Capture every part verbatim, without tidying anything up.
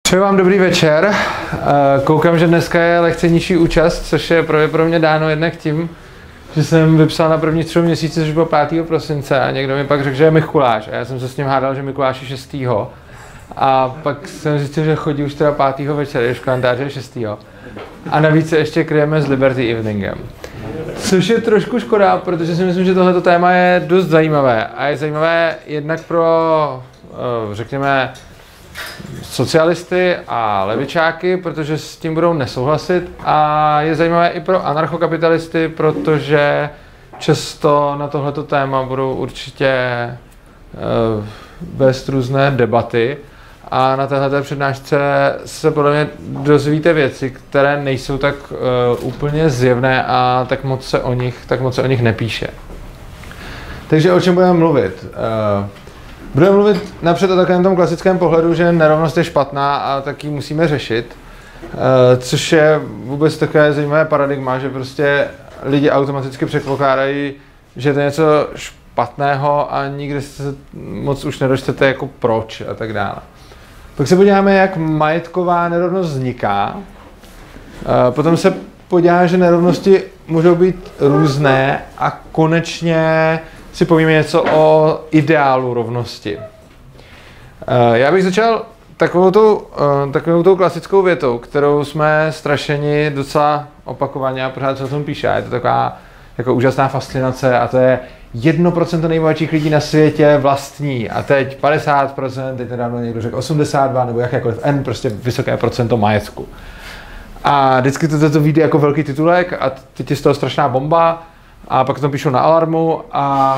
Přeji vám dobrý večer. Koukám, že dneska je lehce nižší účast, což je pro, pro mě dáno jednak tím, že jsem vypsal na první tři měsíce, což bylo pátého prosince a někdo mi pak řekl, že je Mikuláš a já jsem se s ním hádal, že Mikuláš je šestého A pak jsem zjistil, že chodí už teda pátého večer, když v kalendáři je šestého A navíc se ještě kryjeme s Liberty Eveningem. Což je trošku škoda, protože si myslím, že tohleto téma je dost zajímavé. A je zajímavé jednak pro, řekněme, socialisty a levičáky, protože s tím budou nesouhlasit, a je zajímavé i pro anarchokapitalisty, protože často na tohleto téma budou určitě uh, vést různé debaty a na téhleté přednášce se podle mě dozvíte věci, které nejsou tak uh, úplně zjevné a tak moc se o nich, tak moc se o nich nepíše. Takže o čem budeme mluvit? Uh, Budeme mluvit napřed o takovém tom klasickém pohledu, že nerovnost je špatná a tak ji musíme řešit, což je vůbec takové zajímavé paradigma, že prostě lidi automaticky předpokládají, že to je něco špatného a nikdy se moc už nedočtete jako proč a tak dále. Pak se podíváme, jak majetková nerovnost vzniká, potom se podíváme, že nerovnosti můžou být různé a konečně si povíme něco o ideálu rovnosti. Já bych začal takovou tou, takovou tou klasickou větou, kterou jsme strašeni docela opakovaně a pořád se o tom píše. Je to taková jako úžasná fascinace a to je jedno procento nejbohatších lidí na světě vlastní a teď padesát procent, teď nedávno někdo řekl osmdesát dva nebo jakékoliv N, prostě vysoké procento majetku. A vždycky to, to, to vyjde jako velký titulek a teď je z toho strašná bomba. A pak to píšou na Alarmu a,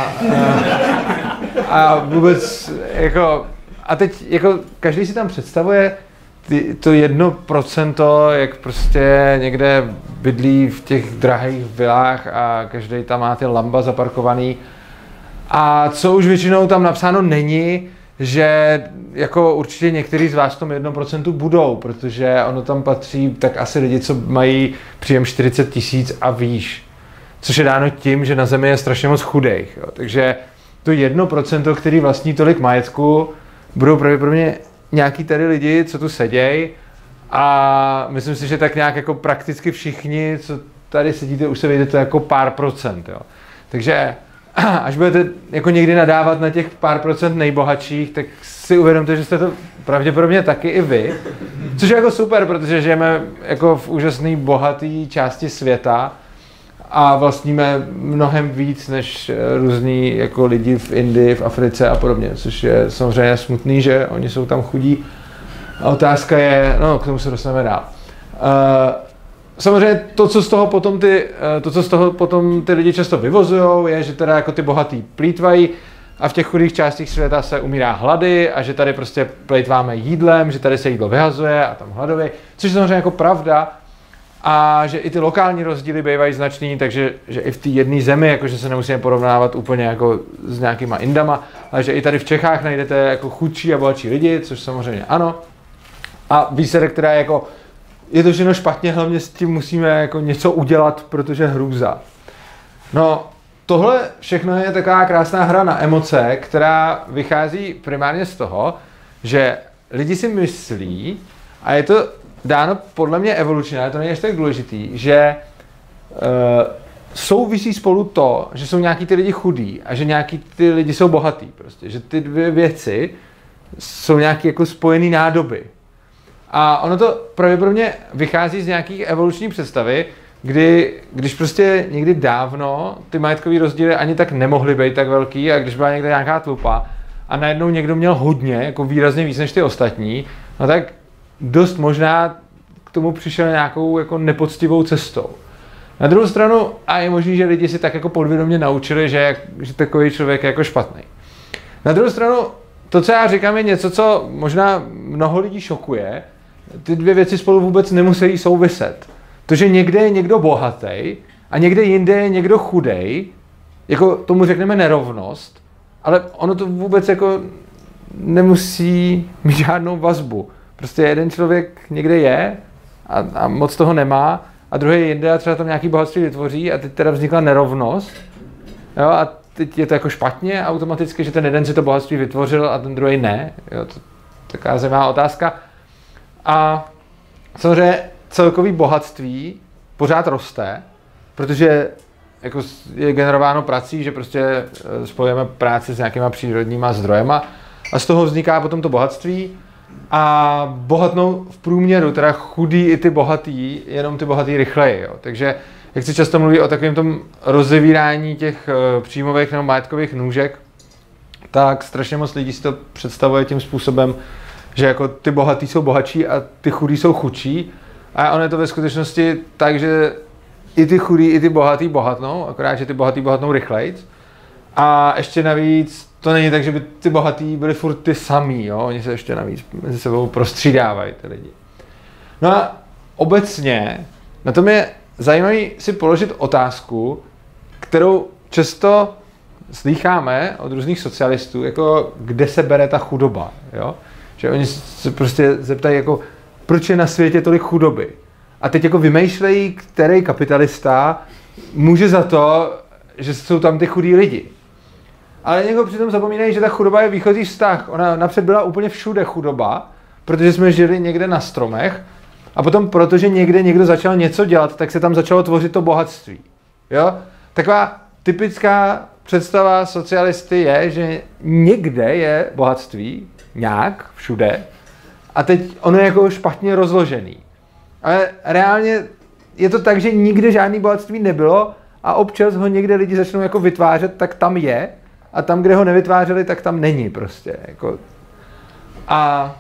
a vůbec jako, a teď jako každý si tam představuje ty, to jedno procento, jak prostě někde bydlí v těch drahých vilách a každý tam má ty lamba zaparkovaný. A co už většinou tam napsáno není, že jako určitě některý z vás v tom jednom procentu budou, protože ono tam patří tak asi lidi, co mají příjem čtyřicet tisíc a výš. Což je dáno tím, že na Zemi je strašně moc chudých. Jo. Takže to jedno procento, který vlastní tolik majetku, budou pravděpodobně nějaký tady lidi, co tu sedějí. A myslím si, že tak nějak jako prakticky všichni, co tady sedíte, už se vejdete jako pár procent. Jo. Takže až budete jako někdy nadávat na těch pár procent nejbohatších, tak si uvědomte, že jste to pravděpodobně taky i vy. Což je jako super, protože žijeme jako v úžasné bohaté části světa, a vlastníme mnohem víc než různí jako lidi v Indii, v Africe a podobně, což je samozřejmě smutný, že oni jsou tam chudí. A otázka je, no k tomu se dostaneme dál. Uh, samozřejmě to, co z toho potom ty, to, co z toho potom ty lidi často vyvozujou, je, že teda jako ty bohatý plýtvají a v těch chudých částích světa se umírá hlady a že tady prostě plýtváme jídlem, že tady se jídlo vyhazuje a tam hladově, což je samozřejmě jako pravda. A že i ty lokální rozdíly bývají značný, takže že i v té jedné zemi, jakože se nemusíme porovnávat úplně jako s nějakýma Indama, ale že i tady v Čechách najdete jako chudší a bohatší lidi, což samozřejmě ano. A výsledek, která je jako, je to všechno špatně, hlavně s tím musíme jako něco udělat, protože hrůza. No, tohle všechno je taková krásná hra na emoce, která vychází primárně z toho, že lidi si myslí, a je to dáno podle mě evolučně, ale to není až tak důležitý, že uh, souvisí spolu to, že jsou nějaký ty lidi chudí a že nějaký ty lidi jsou bohatý. Prostě. Že ty dvě věci jsou nějaký jako spojený nádoby. A ono to pravděpodobně vychází z nějakých evoluční představy, kdy, když prostě někdy dávno ty majetkové rozdíly ani tak nemohly být tak velký a když byla někde nějaká tlupa a najednou někdo měl hodně, jako výrazně víc než ty ostatní, no tak dost možná k tomu přišel nějakou jako nepoctivou cestou. Na druhou stranu, a je možný, že lidi si tak jako podvědomě naučili, že, že takový člověk je jako špatný. Na druhou stranu, to, co já říkám, je něco, co možná mnoho lidí šokuje. Ty dvě věci spolu vůbec nemusí souviset. To, že někde je někdo bohatý a někde jinde je někdo chudej, jako tomu řekneme nerovnost, ale ono to vůbec jako nemusí mít žádnou vazbu. Prostě jeden člověk někde je a, a moc toho nemá a druhý jinde a třeba tam nějaký bohatství vytvoří a teď teda vznikla nerovnost. Jo, a teď je to jako špatně automaticky, že ten jeden si to bohatství vytvořil a ten druhý ne. Jo, to je taková zajímavá otázka. A samozřejmě celkový bohatství pořád roste, protože jako je generováno prací, že prostě spojujeme práci s nějakýma přírodníma zdrojema a z toho vzniká potom to bohatství a bohatnou v průměru, teda chudí i ty bohatý, jenom ty bohatý rychleji. Jo. Takže jak se často mluví o takovém tom rozevírání těch příjmových nebo majetkových nůžek, tak strašně moc lidí si to představuje tím způsobem, že jako ty bohatý jsou bohatší a ty chudí jsou chudší. A ono je to ve skutečnosti tak, že i ty chudí, i ty bohatý bohatnou, akorát, že ty bohatý bohatnou rychlejc. A ještě navíc to není tak, že by ty bohatý byli furt ty samý, jo? Oni se ještě navíc mezi sebou prostřídávají ty lidi. No a obecně na tom je zajímavý si položit otázku, kterou často slýcháme od různých socialistů, jako kde se bere ta chudoba, jo? Že oni se prostě zeptají, jako proč je na světě tolik chudoby. A teď jako vymýšlejí, který kapitalista může za to, že jsou tam ty chudí lidi. Ale někdo přitom zapomínají, že ta chudoba je výchozí vztah. Ona napřed byla úplně všude chudoba, protože jsme žili někde na stromech a potom, protože někde někdo začal něco dělat, tak se tam začalo tvořit to bohatství. Jo? Taková typická představa socialisty je, že někde je bohatství, nějak, všude, a teď ono je jako špatně rozložený. Ale reálně je to tak, že nikde žádný bohatství nebylo a občas ho někde lidi začnou jako vytvářet, tak tam je a tam, kde ho nevytvářeli, tak tam není prostě. Jako. A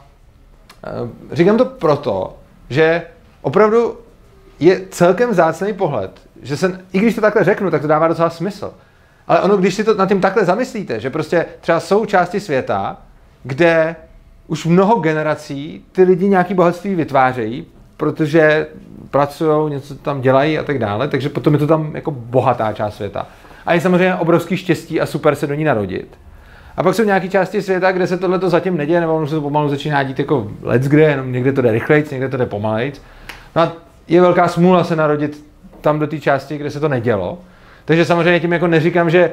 říkám to proto, že opravdu je celkem vzácný pohled, že se, i když to takhle řeknu, tak to dává docela smysl. Ale ono, když si to nad tím takhle zamyslíte, že prostě třeba jsou části světa, kde už mnoho generací ty lidi nějaký bohatství vytvářejí, protože pracují, něco tam dělají a tak dále, takže potom je to tam jako bohatá část světa. A je samozřejmě obrovský štěstí a super se do ní narodit. A pak jsou nějaké části světa, kde se tohle to zatím neděje, nebo se to pomalu začíná dít jako leckde, jenom někde to jde rychlejc, někde to jde pomalejc. No a je velká smůla se narodit tam do té části, kde se to nedělo. Takže samozřejmě tím jako neříkám, že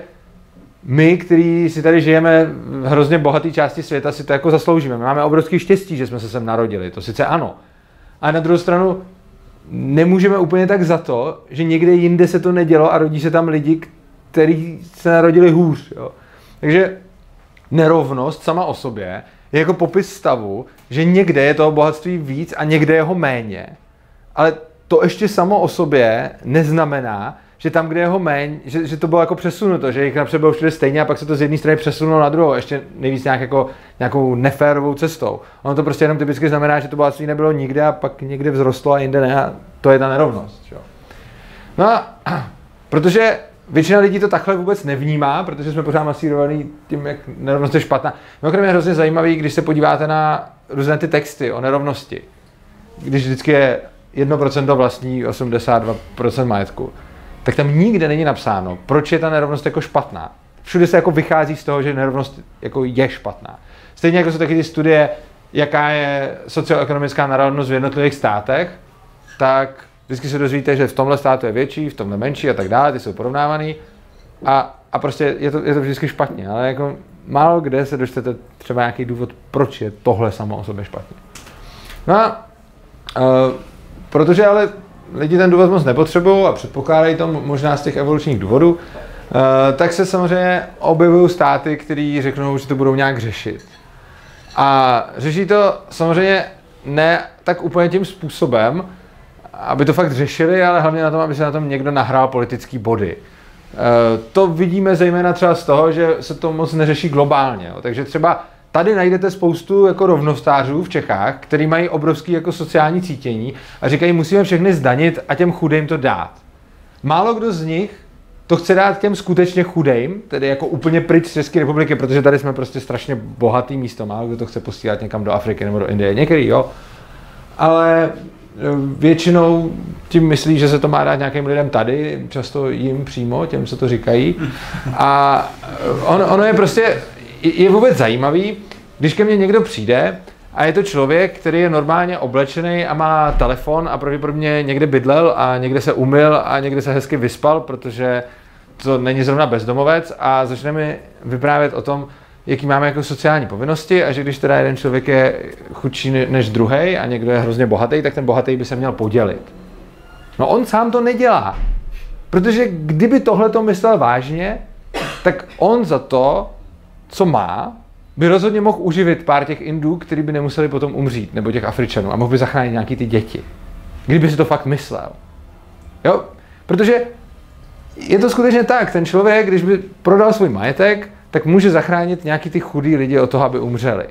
my, kteří si tady žijeme v hrozně bohaté části světa, si to jako zasloužíme. My máme obrovský štěstí, že jsme se sem narodili, to sice ano. A na druhou stranu nemůžeme úplně tak za to, že někde jinde se to nedělo a rodí se tam lidi, kteří se narodili hůř. Jo. Takže nerovnost sama o sobě je jako popis stavu, že někde je toho bohatství víc a někde je ho méně. Ale to ještě samo o sobě neznamená, že tam, kde je ho méně, že, že to bylo jako přesunuto, že jich napřed bylo všude stejně a pak se to z jedné strany přesunulo na druhou, ještě nejvíc nějak jako, nějakou neférovou cestou. Ono to prostě jenom typicky znamená, že to bohatství nebylo nikde a pak někde vzrostlo a jinde ne a to je ta nerovnost. Že? No a protože většina lidí to takhle vůbec nevnímá, protože jsme pořád masírovaní tím, jak nerovnost je špatná. Mimochodem je hrozně zajímavý, když se podíváte na různé ty texty o nerovnosti, když vždycky je jedno procento vlastní, osmdesát dva procent majetku, tak tam nikde není napsáno, proč je ta nerovnost jako špatná. Všude se jako vychází z toho, že nerovnost jako je špatná. Stejně jako jsou taky ty studie, jaká je socioekonomická nerovnost v jednotlivých státech, tak vždycky se dozvíte, že v tomhle státu je větší, v tomhle menší a tak dále, ty jsou porovnávaný a, a prostě je to, je to vždycky špatně, ale jako málo kde se dočtete třeba nějaký důvod, proč je tohle samo o sobě špatně. No a uh, protože ale lidi ten důvod moc nepotřebují a předpokládají to možná z těch evolučních důvodů, uh, tak se samozřejmě objevují státy, které řeknou, že to budou nějak řešit. A řeší to samozřejmě ne tak úplně tím způsobem, aby to fakt řešili, ale hlavně na tom, aby se na tom někdo nahrál politický body. Uh, to vidíme zejména třeba z toho, že se to moc neřeší globálně. Jo. Takže třeba tady najdete spoustu jako rovnostářů v Čechách, který mají obrovský jako sociální cítění a říkají, musíme všechny zdanit a těm chudým to dát. Málo kdo z nich to chce dát těm skutečně chudým, tedy jako úplně pryč z České republiky, protože tady jsme prostě strašně bohatý místo. Málo kdo to chce posílat někam do Afriky nebo do Indie. Některý, jo. Ale většinou tím myslí, že se to má dát nějakým lidem tady, často jim přímo, těm, co to říkají. A on, ono je prostě, je vůbec zajímavý, když ke mně někdo přijde a je to člověk, který je normálně oblečený a má telefon a pravděpodobně někde bydlel a někde se umyl a někde se hezky vyspal, protože to není zrovna bezdomovec a začne mi vyprávět o tom, jaký máme jako sociální povinnosti a že když teda jeden člověk je chudší než druhý a někdo je hrozně bohatý, tak ten bohatý by se měl podělit. No on sám to nedělá, protože kdyby tohle to myslel vážně, tak on za to, co má, by rozhodně mohl uživit pár těch Indů, kteří by nemuseli potom umřít, nebo těch Afričanů, a mohl by zachránit nějaký ty děti. Kdyby si to fakt myslel. Jo? Protože je to skutečně tak, ten člověk, když by prodal svůj majetek, tak může zachránit nějaký ty chudý lidi od toho, aby umřeli.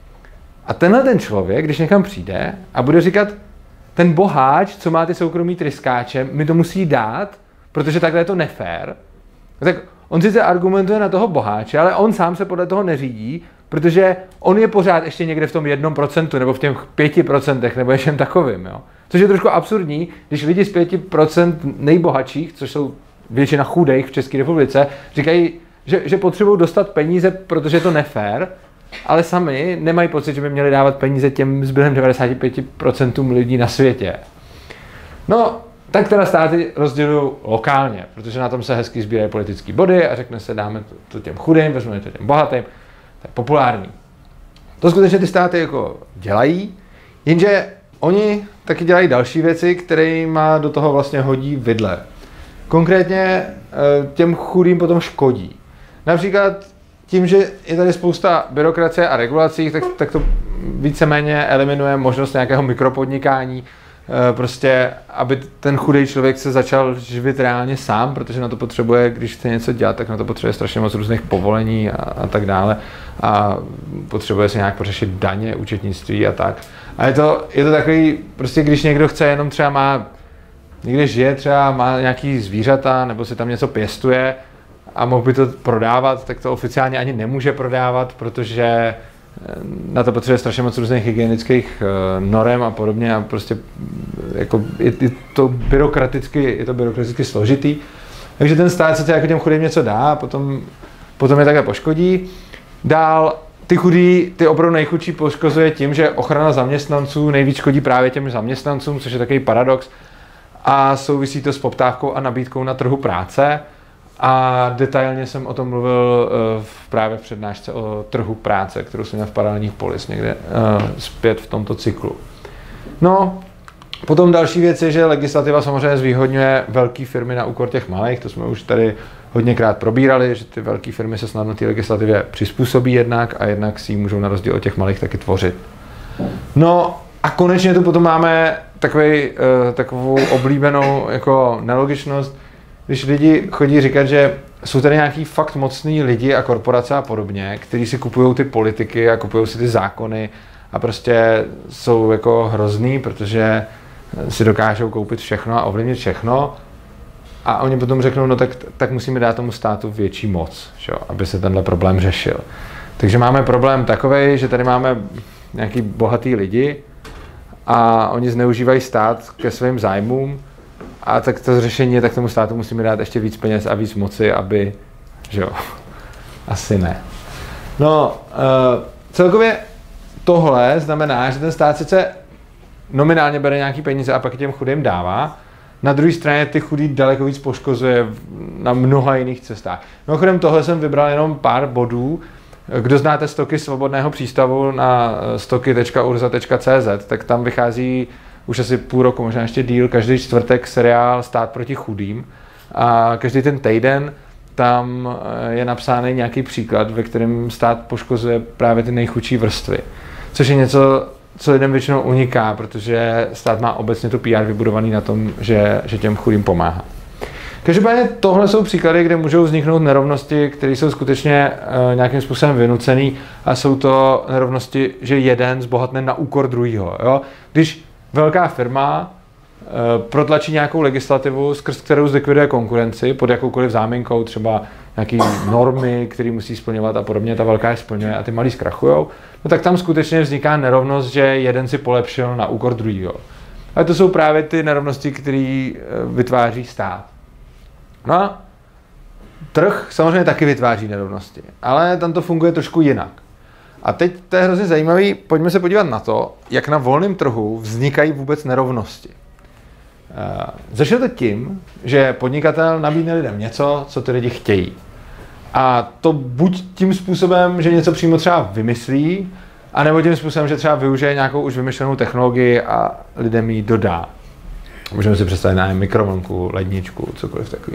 A tenhle ten člověk, když někam přijde a bude říkat, ten boháč, co má ty soukromý tryskáče, mi to musí dát, protože takhle je to nefér, tak on sice argumentuje na toho boháče, ale on sám se podle toho neřídí, protože on je pořád ještě někde v tom jednom procentu, nebo v těch pěti procentech, nebo něčem takovým, jo. Což je trošku absurdní, když lidi z pěti procent nejbohatších, což jsou většina chudých v České republice, říkají, že, že potřebují dostat peníze, protože je to nefér, ale sami nemají pocit, že by měli dávat peníze těm zbylým devadesáti pěti procentům lidí na světě. No, tak teda státy rozdělují lokálně, protože na tom se hezky sbírají politické body a řekne se, dáme to, to těm chudým, vezmeme to těm bohatým, to je populární. To skutečně ty státy jako dělají, jenže oni taky dělají další věci, kterýma do toho vlastně hodí vidle. Konkrétně těm chudým potom škodí. Například tím, že je tady spousta byrokracie a regulací, tak, tak to víceméně eliminuje možnost nějakého mikropodnikání, prostě, aby ten chudý člověk se začal živit reálně sám, protože na to potřebuje, když chce něco dělat, tak na to potřebuje strašně moc různých povolení a, a tak dále. A potřebuje se nějak pořešit daně, účetnictví a tak. A je to, je to takový, prostě když někdo chce jenom třeba má, někde žije, třeba má nějaký zvířata, nebo si tam něco pěstuje a mohl by to prodávat, tak to oficiálně ani nemůže prodávat, protože na to potřebuje strašně moc různých hygienických norem a podobně a prostě jako je, je to byrokraticky, je to byrokraticky složitý. Takže ten stát sice jako těm chudým něco dá a potom, potom je takhle poškodí. Dál ty chudí, ty opravdu nejchudší poškozuje tím, že ochrana zaměstnanců nejvíc škodí právě těm zaměstnancům, což je takový paradox a souvisí to s poptávkou a nabídkou na trhu práce. A detailně jsem o tom mluvil v právě v přednášce o trhu práce, kterou jsem měl v Paralelních polis někde uh, zpět v tomto cyklu. No, potom další věc je, že legislativa samozřejmě zvýhodňuje velké firmy na úkor těch malých, to jsme už tady hodněkrát probírali, že ty velké firmy se snadno té legislativě přizpůsobí jednak a jednak si ji můžou na rozdíl od těch malých taky tvořit. No a konečně tu potom máme takový, uh, takovou oblíbenou jako nelogičnost, když lidi chodí říkat, že jsou tady nějaký fakt mocný lidi a korporace a podobně, kteří si kupují ty politiky a kupují si ty zákony a prostě jsou jako hrozný, protože si dokážou koupit všechno a ovlivnit všechno a oni potom řeknou, no tak, tak musíme dát tomu státu větší moc, že jo, aby se tenhle problém řešil. Takže máme problém takovej, že tady máme nějaký bohatý lidi a oni zneužívají stát ke svým zájmům. A tak to řešení je, tak tomu státu musíme dát ještě víc peněz a víc moci, aby, že jo, asi ne. No, uh, celkově tohle znamená, že ten stát sice nominálně bere nějaký peníze a pak těm chudým dává, na druhé straně ty chudý daleko víc poškozuje na mnoha jiných cestách. Mimochodem tohle jsem vybral jenom pár bodů. Kdo znáte stoky svobodného přístavu na stoky tečka urza tečka cé zet, tak tam vychází už asi půl roku, možná ještě díl, každý čtvrtek seriál Stát proti chudým a každý ten týden tam je napsáný nějaký příklad, ve kterém stát poškozuje právě ty nejchudší vrstvy. Což je něco, co lidem většinou uniká, protože stát má obecně to P R vybudovaný na tom, že, že těm chudým pomáhá. Každopádně tohle jsou příklady, kde můžou vzniknout nerovnosti, které jsou skutečně uh, nějakým způsobem vynucené a jsou to nerovnosti, že jeden zbohatne na úkor druhýho. Jo? Když velká firma uh, protlačí nějakou legislativu, skrz kterou zlikviduje konkurenci pod jakoukoliv záminkou, třeba nějaký normy, které musí splňovat a podobně, ta velká je splňuje a ty malí zkrachujou, no tak tam skutečně vzniká nerovnost, že jeden si polepšil na úkor druhýho. Ale to jsou právě ty nerovnosti, které uh, vytváří stát. No a trh samozřejmě taky vytváří nerovnosti, ale tam to funguje trošku jinak. A teď to je hrozně zajímavý, pojďme se podívat na to, jak na volném trhu vznikají vůbec nerovnosti. Začne to tím, že podnikatel nabídne lidem něco, co ty lidi chtějí. A to buď tím způsobem, že něco přímo třeba vymyslí, anebo tím způsobem, že třeba využije nějakou už vymyšlenou technologii a lidem ji dodá. Můžeme si představit na mikrovlnku, ledničku, cokoliv takový.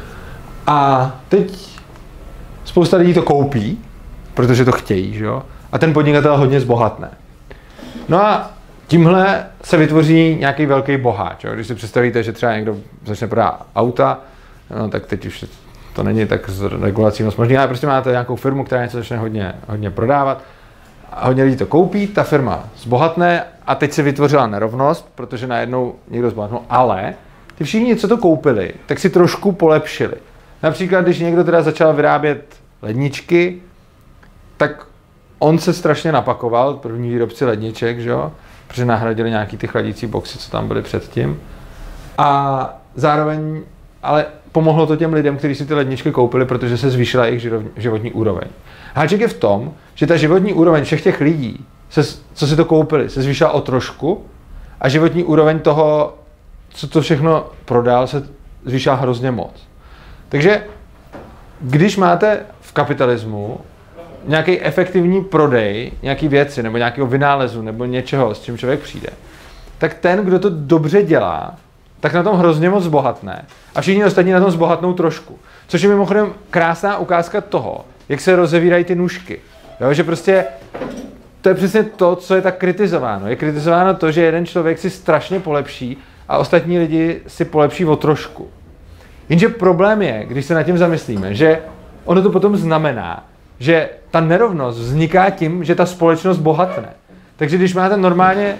A teď spousta lidí to koupí, protože to chtějí, že jo? A ten podnikatel hodně zbohatne. No a tímhle se vytvoří nějaký velký boháč. Jo? Když si představíte, že třeba někdo začne prodávat auta, no, tak teď už to není tak s regulací moc možný, ale prostě máte nějakou firmu, která něco začne hodně, hodně prodávat a hodně lidí to koupí, ta firma zbohatne a teď se vytvořila nerovnost, protože najednou někdo zbohatnul, ale ty všichni, co to koupili, tak si trošku polepšili. Například, když někdo teda začal vyrábět ledničky, tak on se strašně napakoval, první výrobci ledniček, že jo, protože nahradili nějaký ty chladící boxy, co tam byly předtím. A zároveň, ale pomohlo to těm lidem, kteří si ty ledničky koupili, protože se zvýšila jejich životní úroveň. Háček je v tom, že ta životní úroveň všech těch lidí, se, co si to koupili, se zvýšila o trošku a životní úroveň toho, co to všechno prodal, se zvýšila hrozně moc. Takže když máte v kapitalismu nějaký efektivní prodej, nějaký věci nebo nějakého vynálezu nebo něčeho, s čím člověk přijde, tak ten, kdo to dobře dělá, tak na tom hrozně moc zbohatne a všichni ostatní na tom zbohatnou trošku. Což je mimochodem krásná ukázka toho, jak se rozevírají ty nůžky. Jo, že prostě to je přesně to, co je tak kritizováno. Je kritizováno to, že jeden člověk si strašně polepší a ostatní lidi si polepší o trošku. Jenže problém je, když se nad tím zamyslíme, že ono to potom znamená, že ta nerovnost vzniká tím, že ta společnost bohatne. Takže když máte normálně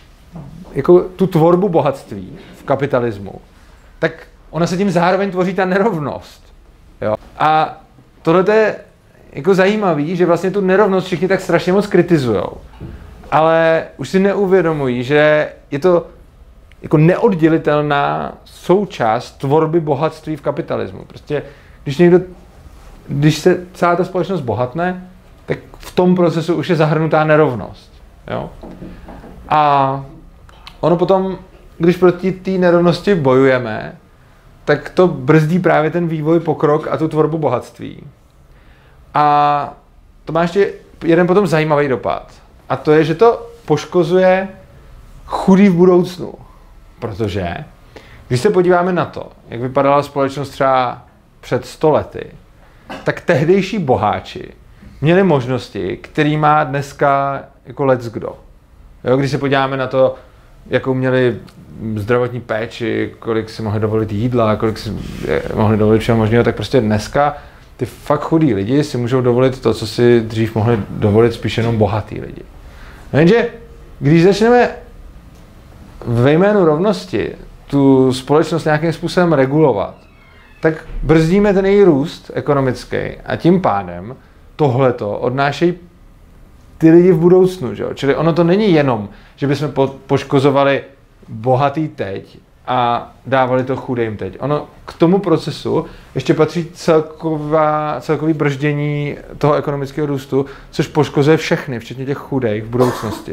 jako tu tvorbu bohatství v kapitalismu, tak ona se tím zároveň tvoří ta nerovnost. Jo? A tohle je jako zajímavý, že vlastně tu nerovnost všichni tak strašně moc kritizujou. Ale už si neuvědomují, že je to jako neoddělitelná součást tvorby bohatství v kapitalismu. Prostě když někdo, když se celá ta společnost bohatne, tak v tom procesu už je zahrnutá nerovnost. Jo? A ono potom, když proti té nerovnosti bojujeme, tak to brzdí právě ten vývoj, pokrok a tu tvorbu bohatství. A to má ještě jeden potom zajímavý dopad. A to je, že to poškozuje chudý v budoucnu. Protože když se podíváme na to, jak vypadala společnost třeba před sto lety, tak tehdejší boháči měli možnosti, který má dneska jako leckdo. Jo, když se podíváme na to, jakou měli zdravotní péči, kolik si mohli dovolit jídla, kolik si mohli dovolit všeho možného, tak prostě dneska ty fakt chudí lidi si můžou dovolit to, co si dřív mohli dovolit spíš jenom bohatý lidi. Jenže když začneme ve jménu rovnosti tu společnost nějakým způsobem regulovat, tak brzdíme ten její růst ekonomický a tím pádem tohleto odnášejí ty lidi v budoucnu. Že? Čili ono to není jenom, že bychom po- poškozovali bohatý teď a dávali to chudým teď. Ono k tomu procesu ještě patří celková, celkový brždění toho ekonomického růstu, což poškozuje všechny, včetně těch chudých v budoucnosti.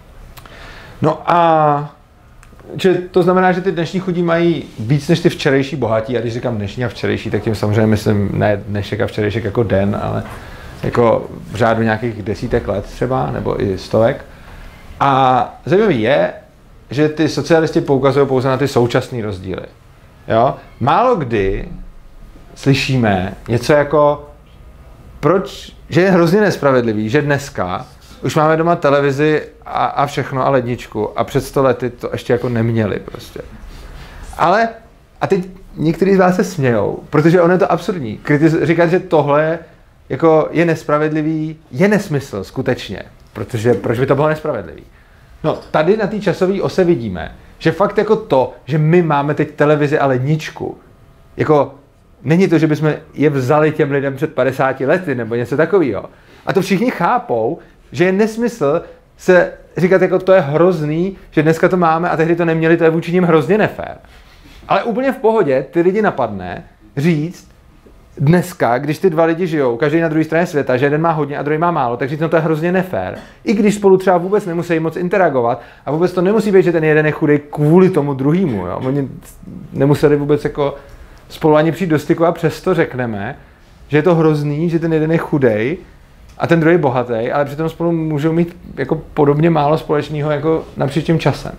No a že to znamená, že ty dnešní chudí mají víc než ty včerejší bohatí. A když říkám dnešní a včerejší, tak tím samozřejmě myslím ne dnešek a včerejšek jako den, ale jako v řádu nějakých desítek let třeba, nebo i stovek. A zajímavý je, že ty socialisti poukazují pouze na ty současné rozdíly. Jo? Málo kdy slyšíme něco jako, proč, že je hrozně nespravedlivý, že dneska už máme doma televizi a, a všechno a ledničku a před sto lety to ještě jako neměli prostě. Ale, a teď někteří z vás se smějou, protože ono je to absurdní. Kritiz, říkat, že tohle jako je nespravedlivý, je nesmysl skutečně, protože proč by to bylo nespravedlivý? No, tady na té časové ose vidíme, že fakt jako to, že my máme teď televizi a ledničku, jako není to, že bychom je vzali těm lidem před padesáti lety nebo něco takového. A to všichni chápou, že je nesmysl se říkat, jako to je hrozný, že dneska to máme a tehdy to neměli, to je vůči nim hrozně nefér. Ale úplně v pohodě ty lidi napadne říct dneska, když ty dva lidi žijou, každý na druhé straně světa, že jeden má hodně a druhý má málo, tak říct, no to je hrozně nefér. I když spolu třeba vůbec nemusí moc interagovat a vůbec to nemusí být, že ten jeden je chudej kvůli tomu druhému. Jo? Oni nemuseli vůbec jako spolu ani přijít do styku a přesto řekneme, že je to hrozný, že ten jeden je chudej a ten druhý bohatý, ale přitom spolu můžou mít jako podobně málo společného jako napříč tím časem.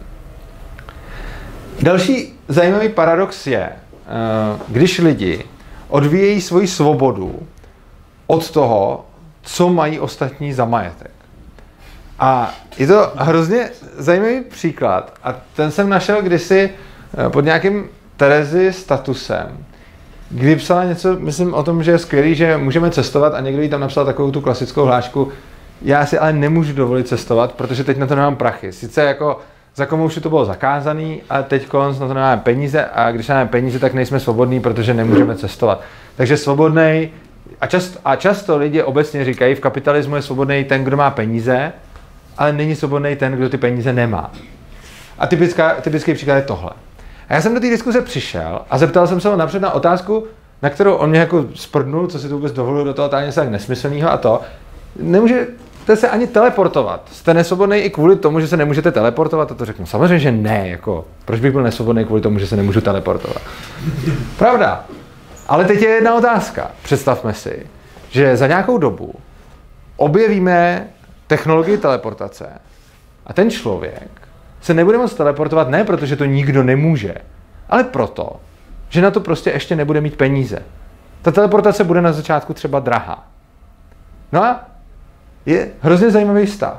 Další zajímavý paradox je, když lidi odvíjejí svoji svobodu od toho, co mají ostatní za majetek. A je to hrozně zajímavý příklad a ten jsem našel kdysi pod nějakým Terezy statusem, kdy psala něco, myslím o tom, že je skvělý, že můžeme cestovat a někdo jí tam napsal takovou tu klasickou hlášku, já si ale nemůžu dovolit cestovat, protože teď na to nemám prachy. Sice jako za komouši to bylo zakázaný, ale teď na to nemáme peníze a když nemáme peníze, tak nejsme svobodní, protože nemůžeme cestovat. Takže svobodnej, a, čast, a často lidi obecně říkají, v kapitalismu je svobodný ten, kdo má peníze, ale není svobodný ten, kdo ty peníze nemá. A typická, typický příklad je tohle. A já jsem do té diskuze přišel a zeptal jsem se ho napřed na otázku, na kterou on mě jako sprdnul, co si to vůbec dovolil do toho, to něco tak nesmyslného a to. Nemůžete se ani teleportovat. Jste nesvobodný i kvůli tomu, že se nemůžete teleportovat? A to řeknu. Samozřejmě, že ne. Jako, proč bych byl nesvobodný kvůli tomu, že se nemůžu teleportovat? Pravda. Ale teď je jedna otázka. Představme si, že za nějakou dobu objevíme technologii teleportace a ten člověk se nebude moct teleportovat ne protože to nikdo nemůže, ale proto, že na to prostě ještě nebude mít peníze. Ta teleportace bude na začátku třeba drahá. No a je hrozně zajímavý stav.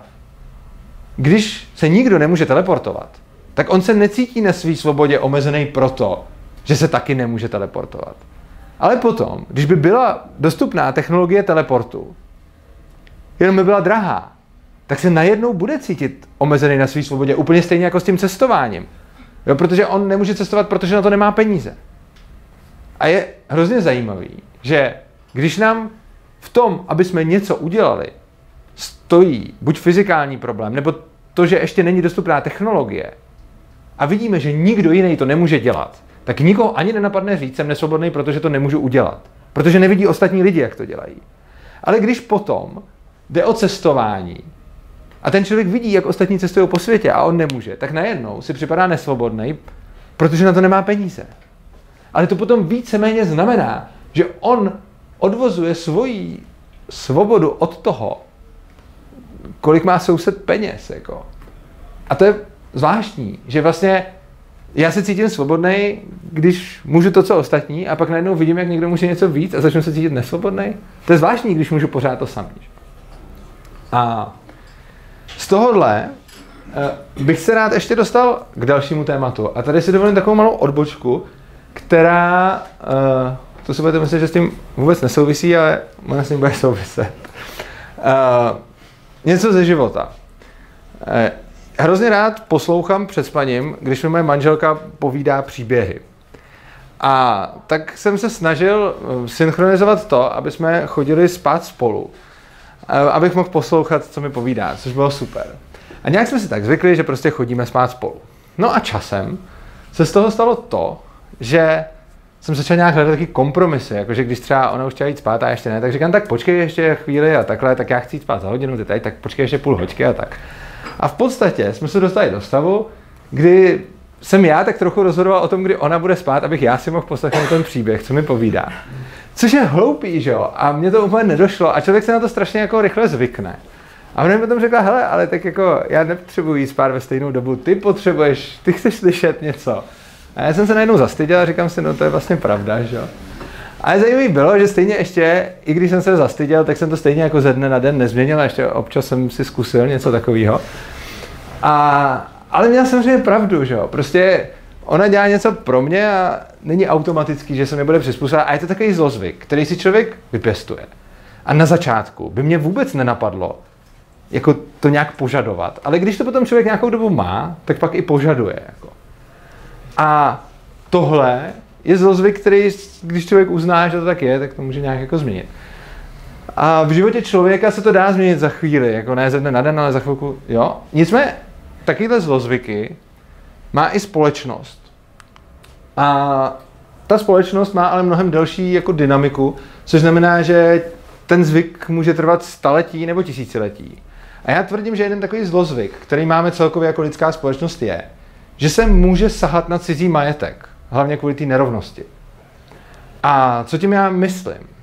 Když se nikdo nemůže teleportovat, tak on se necítí na své svobodě omezený proto, že se taky nemůže teleportovat. Ale potom, když by byla dostupná technologie teleportu, jenom by byla drahá, tak se najednou bude cítit omezený na své svobodě, úplně stejně jako s tím cestováním. Jo, protože on nemůže cestovat, protože na to nemá peníze. A je hrozně zajímavý, že když nám v tom, aby jsme něco udělali, stojí buď fyzikální problém, nebo to, že ještě není dostupná technologie, a vidíme, že nikdo jiný to nemůže dělat, tak nikoho ani nenapadne říct, jsem nesvobodný, protože to nemůžu udělat. Protože nevidí ostatní lidi, jak to dělají. Ale když potom jde o cestování a ten člověk vidí, jak ostatní cestují po světě a on nemůže, tak najednou si připadá nesvobodný, protože na to nemá peníze. Ale to potom víceméně znamená, že on odvozuje svoji svobodu od toho, kolik má soused peněz. Jako. A to je zvláštní, že vlastně já se cítím svobodný, když můžu to, co ostatní, a pak najednou vidím, jak někdo může něco víc a začnu se cítit nesvobodný. To je zvláštní, když můžu pořád to samý. A z tohohle bych se rád ještě dostal k dalšímu tématu. A tady si dovolím takovou malou odbočku, která, to si budete myslet, že s tím vůbec nesouvisí, ale možná s tím bude souviset. Něco ze života. Hrozně rád poslouchám před spaním, když mi moje manželka povídá příběhy. A tak jsem se snažil synchronizovat to, aby jsme chodili spát spolu. Abych mohl poslouchat, co mi povídá, což bylo super. A nějak jsme si tak zvykli, že prostě chodíme spát spolu. No a časem se z toho stalo to, že jsem začal nějak hledat taky kompromisy, jakože když třeba ona už chtěla jít spát a ještě ne, tak říkám, tak počkej ještě chvíli a takhle, tak já chci jít spát za hodinu, ty tady, tak počkej ještě půl hoďky a tak. A v podstatě jsme se dostali do stavu, kdy jsem já tak trochu rozhodoval o tom, kdy ona bude spát, abych já si mohl poslechnout ten příběh, co mi povídá. Což je hloupý, že jo? A mně to úplně nedošlo a člověk se na to strašně jako rychle zvykne. A ona mi potom řekla, hele, ale tak jako já nepotřebuji jít spát ve stejnou dobu, ty potřebuješ, ty chceš slyšet něco. A já jsem se najednou zastyděl a říkám si, no to je vlastně pravda, že jo? Ale zajímavé bylo, že stejně ještě, i když jsem se zastyděl, tak jsem to stejně jako ze dne na den nezměnil a ještě občas jsem si zkusil něco takového. A, ale měl jsem samozřejmě pravdu, že jo? Prostě ona dělá něco pro mě a není automatický, že se mi bude přizpůsobit. A je to takový zlozvyk, který si člověk vypěstuje. A na začátku by mě vůbec nenapadlo, jako to nějak požadovat. Ale když to potom člověk nějakou dobu má, tak pak i požaduje. Jako. A tohle je zlozvyk, který, když člověk uzná, že to tak je, tak to může nějak jako změnit. A v životě člověka se to dá změnit za chvíli, jako ne ze dne na den, ale za chvilku, jo. Nicméně takovýhle zlozvyky má i společnost. A ta společnost má ale mnohem delší jako dynamiku, což znamená, že ten zvyk může trvat staletí nebo tisíciletí. A já tvrdím, že jeden takový zlozvyk, který máme celkově jako lidská společnost, je, že se může sahat na cizí majetek, hlavně kvůli té nerovnosti. A co tím já myslím?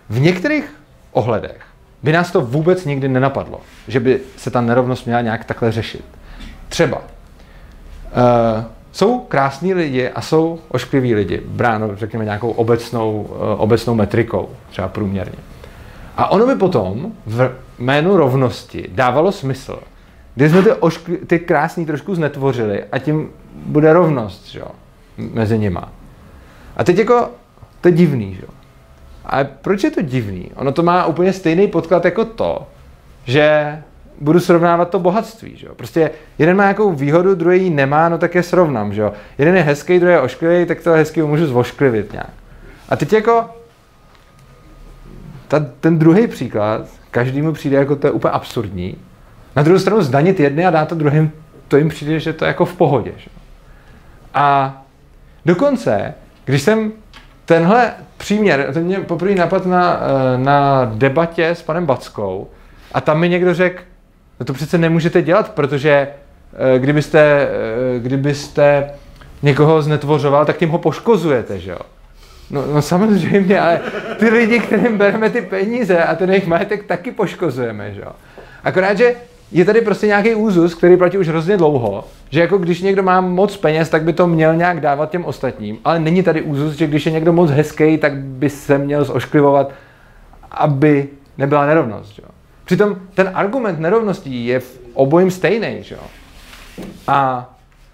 V některých ohledech by nás to vůbec nikdy nenapadlo, že by se ta nerovnost měla nějak takhle řešit. Třeba uh, jsou krásní lidi a jsou oškliví lidi, bráno, řekněme, nějakou obecnou, uh, obecnou metrikou, třeba průměrně. A ono by potom v jménu rovnosti dávalo smysl, když jsme ty, oškli, ty krásný trošku znetvořili a tím bude rovnost, že jo, mezi nima. A teď jako, to je divný, že jo. Ale proč je to divný? Ono to má úplně stejný podklad jako to, že budu srovnávat to bohatství, že jo. Prostě jeden má nějakou výhodu, druhý ji nemá, no tak je srovnám, že jo. Jeden je hezký, druhý je ošklivý, tak toho hezkýho můžu zvošklivit nějak. A teď jako, ta, ten druhý příklad, každému přijde jako to je úplně absurdní. Na druhou stranu zdanit jedny a dát to druhým, to jim přijde, že to je jako v pohodě, že jo. A dokonce, když jsem tenhle příměr, to mě poprvé napadl na, na debatě s panem Backou a tam mi někdo řekl, no to přece nemůžete dělat, protože kdybyste, kdybyste někoho znetvořoval, tak tím ho poškozujete, že jo. No, no samozřejmě, ale ty lidi, kterým bereme ty peníze a ten jejich majetek taky poškozujeme, že jo. Akorát, že je tady prostě nějaký úzus, který platí už hrozně dlouho, že jako když někdo má moc peněz, tak by to měl nějak dávat těm ostatním, ale není tady úzus, že když je někdo moc hezký, tak by se měl zošklivovat, aby nebyla nerovnost. Jo. Přitom ten argument nerovností je v obojím stejný. Jo. A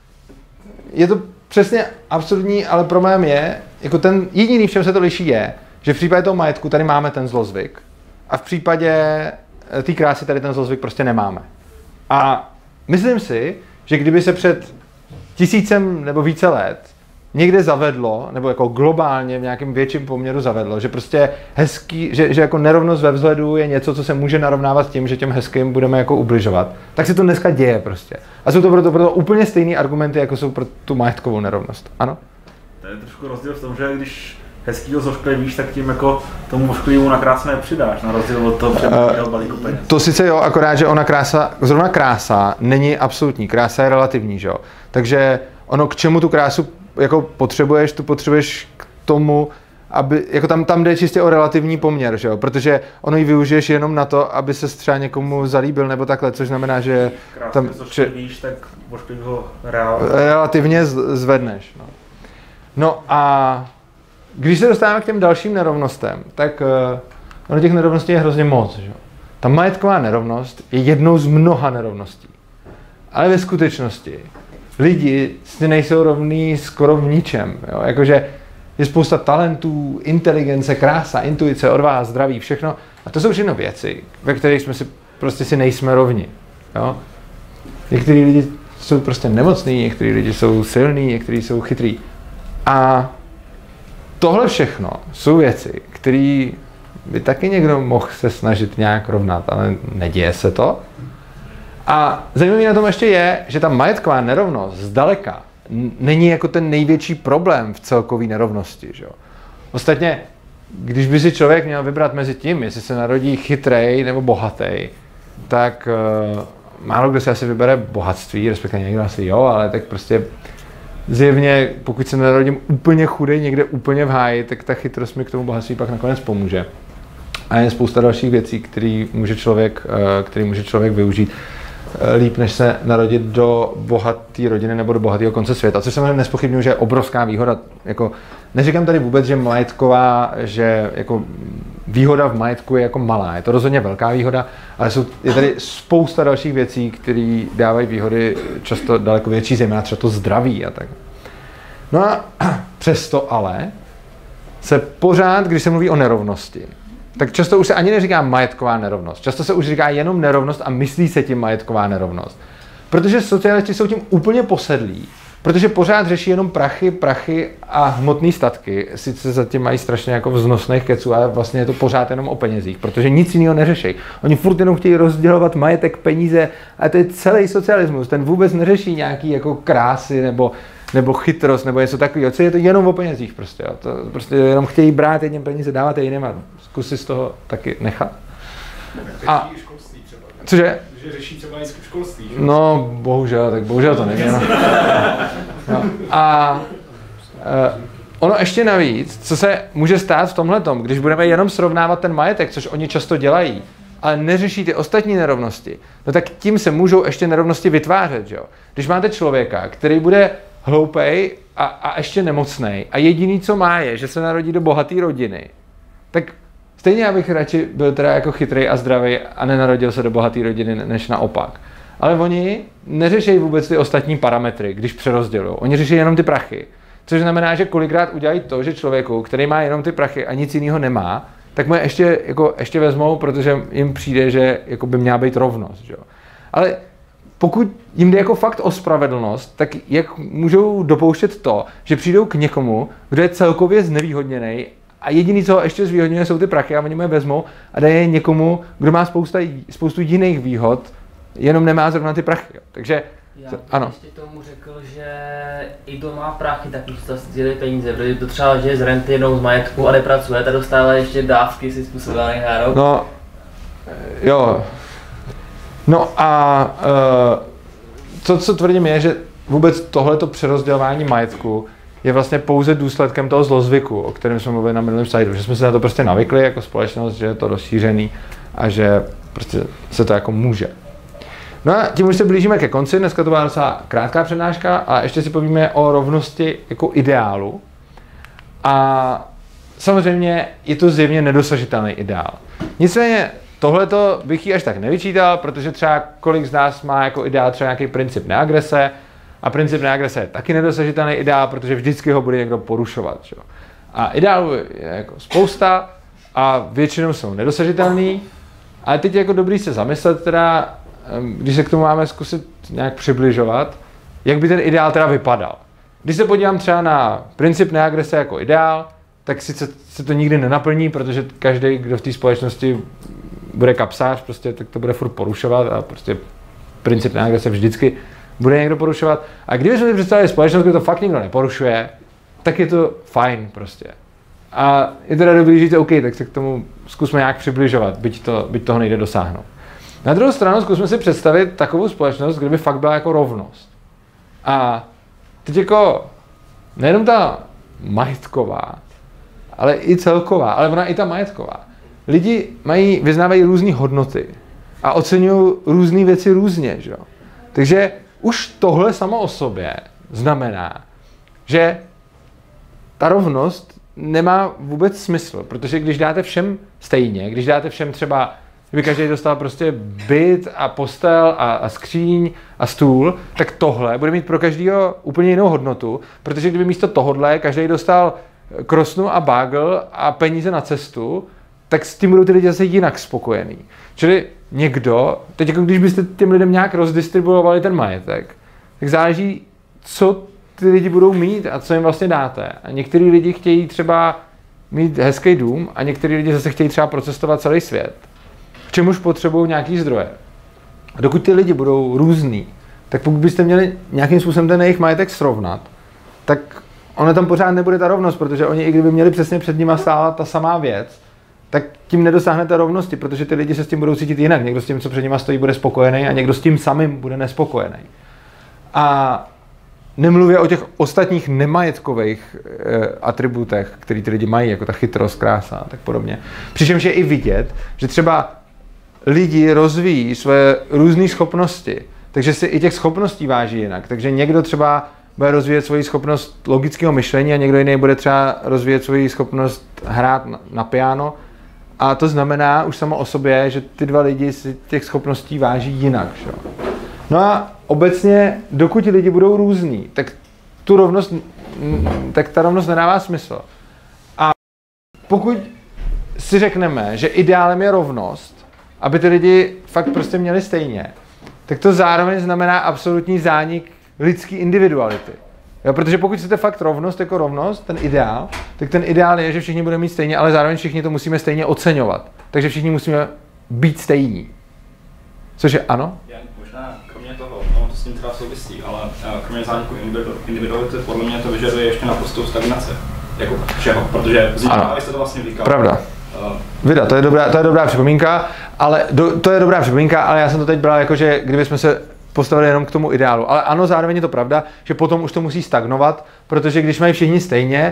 je to přesně absurdní, ale problém je, jako ten jediný, v čem se to liší, je, že v případě toho majetku tady máme ten zlozvyk a v případě té krásy tady ten zlozvyk prostě nemáme. A myslím si, že kdyby se před tisícem nebo více let někde zavedlo, nebo jako globálně v nějakém větším poměru zavedlo, že prostě hezký, že, že jako nerovnost ve vzhledu je něco, co se může narovnávat s tím, že těm hezkým budeme jako ubližovat, tak se to dneska děje prostě. A jsou to proto, proto úplně stejné argumenty, jako jsou pro tu majetkovou nerovnost. Ano? To je trošku rozdíl v tom, že když hezkýho zošklivíš, tak tím jako tomu ošklivému na krásu nepřidáš, na rozdíl od toho přeměl balíku peněz. To sice jo, akorát, že ona krása, zrovna krása není absolutní, krása je relativní, že jo. Takže ono, k čemu tu krásu jako potřebuješ, tu potřebuješ k tomu, aby, jako tam, tam jde čistě o relativní poměr, že jo, protože ono ji využiješ jenom na to, aby se třeba někomu zalíbil nebo takhle, což znamená, že krásně tam zošklivíš, tak ošklivého reál... relativně zvedneš, no. No a když se dostáváme k těm dalším nerovnostem, tak uh, ono těch nerovností je hrozně moc. Že? Ta majetková nerovnost je jednou z mnoha nerovností. Ale ve skutečnosti lidi si nejsou rovní skoro v ničem. Jo? Jakože je spousta talentů, inteligence, krása, intuice, odvaha, zdraví, všechno. A to jsou všechno věci, ve kterých jsme si prostě si nejsme rovni. Jo? Některý lidi jsou prostě nemocní, některý lidi jsou silní, některý jsou chytrý. A tohle všechno jsou věci, které by taky někdo mohl se snažit nějak rovnat, ale neděje se to. A zajímavé na tom ještě je, že ta majetková nerovnost zdaleka není jako ten největší problém v celkové nerovnosti. Že? Ostatně, když by si člověk měl vybrat mezi tím, jestli se narodí chytrej nebo bohatý, tak uh, málo kdo si asi vybere bohatství, respektive někdo asi jo, ale tak prostě zjevně, pokud se narodím úplně chudej, někde úplně v háji, tak ta chytrost mi k tomu bohatství pak nakonec pomůže. A je spousta dalších věcí, které může člověk, který může člověk využít líp, než se narodit do bohaté rodiny nebo do bohatého konce světa. Což samozřejmě nezpochybnuju, že je obrovská výhoda. Jako, neříkám tady vůbec, že majetková, že jako výhoda v majetku je jako malá. Je to rozhodně velká výhoda, ale jsou, je tady spousta dalších věcí, které dávají výhody často daleko větší, zejména třeba to zdraví a tak. No a přesto ale se pořád, když se mluví o nerovnosti, tak často už se ani neříká majetková nerovnost. Často se už říká jenom nerovnost a myslí se tím majetková nerovnost. Protože socialisti jsou tím úplně posedlí, protože pořád řeší jenom prachy, prachy a hmotné statky. Sice zatím mají strašně jako vznosných keců, ale vlastně je to pořád jenom o penězích, protože nic jiného neřeší. Oni furt jenom chtějí rozdělovat majetek, peníze, a to je celý socialismus. Ten vůbec neřeší nějaký jako krásy nebo nebo chytrost, nebo něco takového. Co je to jenom o penězích prostě. Jo. To prostě jenom chtějí brát jedním peníze, dávat je jiným a zkusit z toho taky nechat. A školství třeba. Cože? Že řeší třeba i školství. Že? No, bohužel, tak bohužel to nevím. No. No. A ono ještě navíc, co se může stát v tomhletom, když budeme jenom srovnávat ten majetek, což oni často dělají, ale neřeší ty ostatní nerovnosti, no tak tím se můžou ještě nerovnosti vytvářet, jo. Když máte člověka, který bude hloupej a, a ještě nemocnej a jediný, co má, je, že se narodí do bohaté rodiny, tak stejně já bych radši byl teda jako chytrý a zdravý a nenarodil se do bohaté rodiny, než naopak. Ale oni neřeší vůbec ty ostatní parametry, když přerozdělují. Oni řeší jenom ty prachy. Což znamená, že kolikrát udělají to, že člověku, který má jenom ty prachy a nic jiného nemá, tak mu je ještě, jako, ještě vezmou, protože jim přijde, že jako by měla být rovnost. Že? Ale pokud jim jde jako fakt o spravedlnost, tak jak můžou dopouštět to, že přijdou k někomu, kdo je celkově znevýhodněný a jediný, co ho ještě zvýhodňuje, jsou ty prachy a oni mu je vezmou a dají je někomu, kdo má spousta, spoustu jiných výhod, jenom nemá zrovna ty prachy. Jo. Takže já to, ano. ještě tomu řekl, že i kdo má prachy, tak už to sdělí peníze, protože to třeba žije z renty jednou z majetku a nepracuje, tak dostává ještě dávky si způsobený nárok. No, jo. No a uh, to, co tvrdím, je, že vůbec tohleto přerozdělování majetku je vlastně pouze důsledkem toho zlozvyku, o kterém jsme mluvili na minulém slajdu, že jsme se na to prostě navykli jako společnost, že je to rozšířený a že prostě se to jako může. No a tím už se blížíme ke konci, dneska to byla docela krátká přednáška a ještě si povíme o rovnosti jako ideálu. A samozřejmě je to zjevně nedosažitelný ideál. Nicméně tohleto bych jí až tak nevyčítal, protože třeba kolik z nás má jako ideál třeba nějaký princip neagrese a princip neagrese je taky nedosažitelný ideál, protože vždycky ho bude někdo porušovat. Že? A ideálů je jako spousta a většinou jsou nedosažitelný, ale teď je jako dobrý se zamyslet teda, když se k tomu máme zkusit nějak přibližovat, jak by ten ideál teda vypadal. Když se podívám třeba na princip neagrese jako ideál, tak sice se to nikdy nenaplní, protože každý, kdo v té společnosti bude kapsář, prostě, tak to bude furt porušovat a prostě princip neagrese vždycky bude někdo porušovat. A kdybychom si představili společnost, kde to fakt nikdo neporušuje, tak je to fajn prostě. A je teda dobrý říct, OK, tak se k tomu zkusme nějak přibližovat, byť, to, byť toho nejde dosáhnout. Na druhou stranu zkusme si představit takovou společnost, kde by fakt byla jako rovnost. A teď jako nejenom ta majetková, ale i celková, ale ona i ta majetková. Lidi mají, vyznávají různé hodnoty a oceňují různé věci různě, že? Takže už tohle samo o sobě znamená, že ta rovnost nemá vůbec smysl, protože když dáte všem stejně, když dáte všem třeba, kdyby každý dostal prostě byt a postel a, a skříň a stůl, tak tohle bude mít pro každého úplně jinou hodnotu, protože kdyby místo tohodle každý dostal krosnu a bagel a peníze na cestu, tak s tím budou ty lidi zase jinak spokojený. Čili někdo, teď jako když byste těm lidem nějak rozdistribuovali ten majetek, tak záleží, co ty lidi budou mít a co jim vlastně dáte. A některý lidi chtějí třeba mít hezký dům a některý lidi zase chtějí třeba procestovat celý svět. K čemuž potřebují nějaký zdroje. A dokud ty lidi budou různý, tak pokud byste měli nějakým způsobem ten jejich majetek srovnat, tak ona tam pořád nebude ta rovnost, protože oni i kdyby měli přesně před nima stála ta samá věc, tak tím nedosáhnete rovnosti, protože ty lidi se s tím budou cítit jinak. Někdo s tím, co před nima stojí, bude spokojený a někdo s tím samým bude nespokojený. A nemluvě o těch ostatních nemajetkových e, atributech, které ty lidi mají, jako ta chytrost, krása a tak podobně. Přičemž je i vidět, že třeba lidi rozvíjí své různé schopnosti, takže si i těch schopností váží jinak. Takže někdo třeba bude rozvíjet svoji schopnost logického myšlení a někdo jiný bude třeba rozvíjet svoji schopnost hrát na, na piano. A to znamená už samo o sobě, že ty dva lidi si těch schopností váží jinak. Že? No a obecně, dokud ti lidi budou různí, tak tu rovnost, tak ta rovnost nedává smysl. A pokud si řekneme, že ideálem je rovnost, aby ty lidi fakt prostě měli stejně, tak to zároveň znamená absolutní zánik lidské individuality. Jo, protože pokud chcete fakt rovnost jako rovnost, ten ideál, tak ten ideál je, že všichni budeme mít stejně, ale zároveň všichni to musíme stejně oceňovat. Takže všichni musíme být stejní. Což je ano? Já, možná kromě toho, no to s tím třeba souvisí, ale kromě zániku individuality podle mě to vyžaduje ještě naprostou stagnaci. Jako všeho, protože vzniká, jste to vlastně říkal. Pravda. Vida, to je dobrá, to je dobrá připomínka, ale do, to je dobrá připomínka, ale já jsem to teď bral jako, že kdybychom se postavili jenom k tomu ideálu. Ale ano, zároveň je to pravda, že potom už to musí stagnovat, protože když mají všichni stejně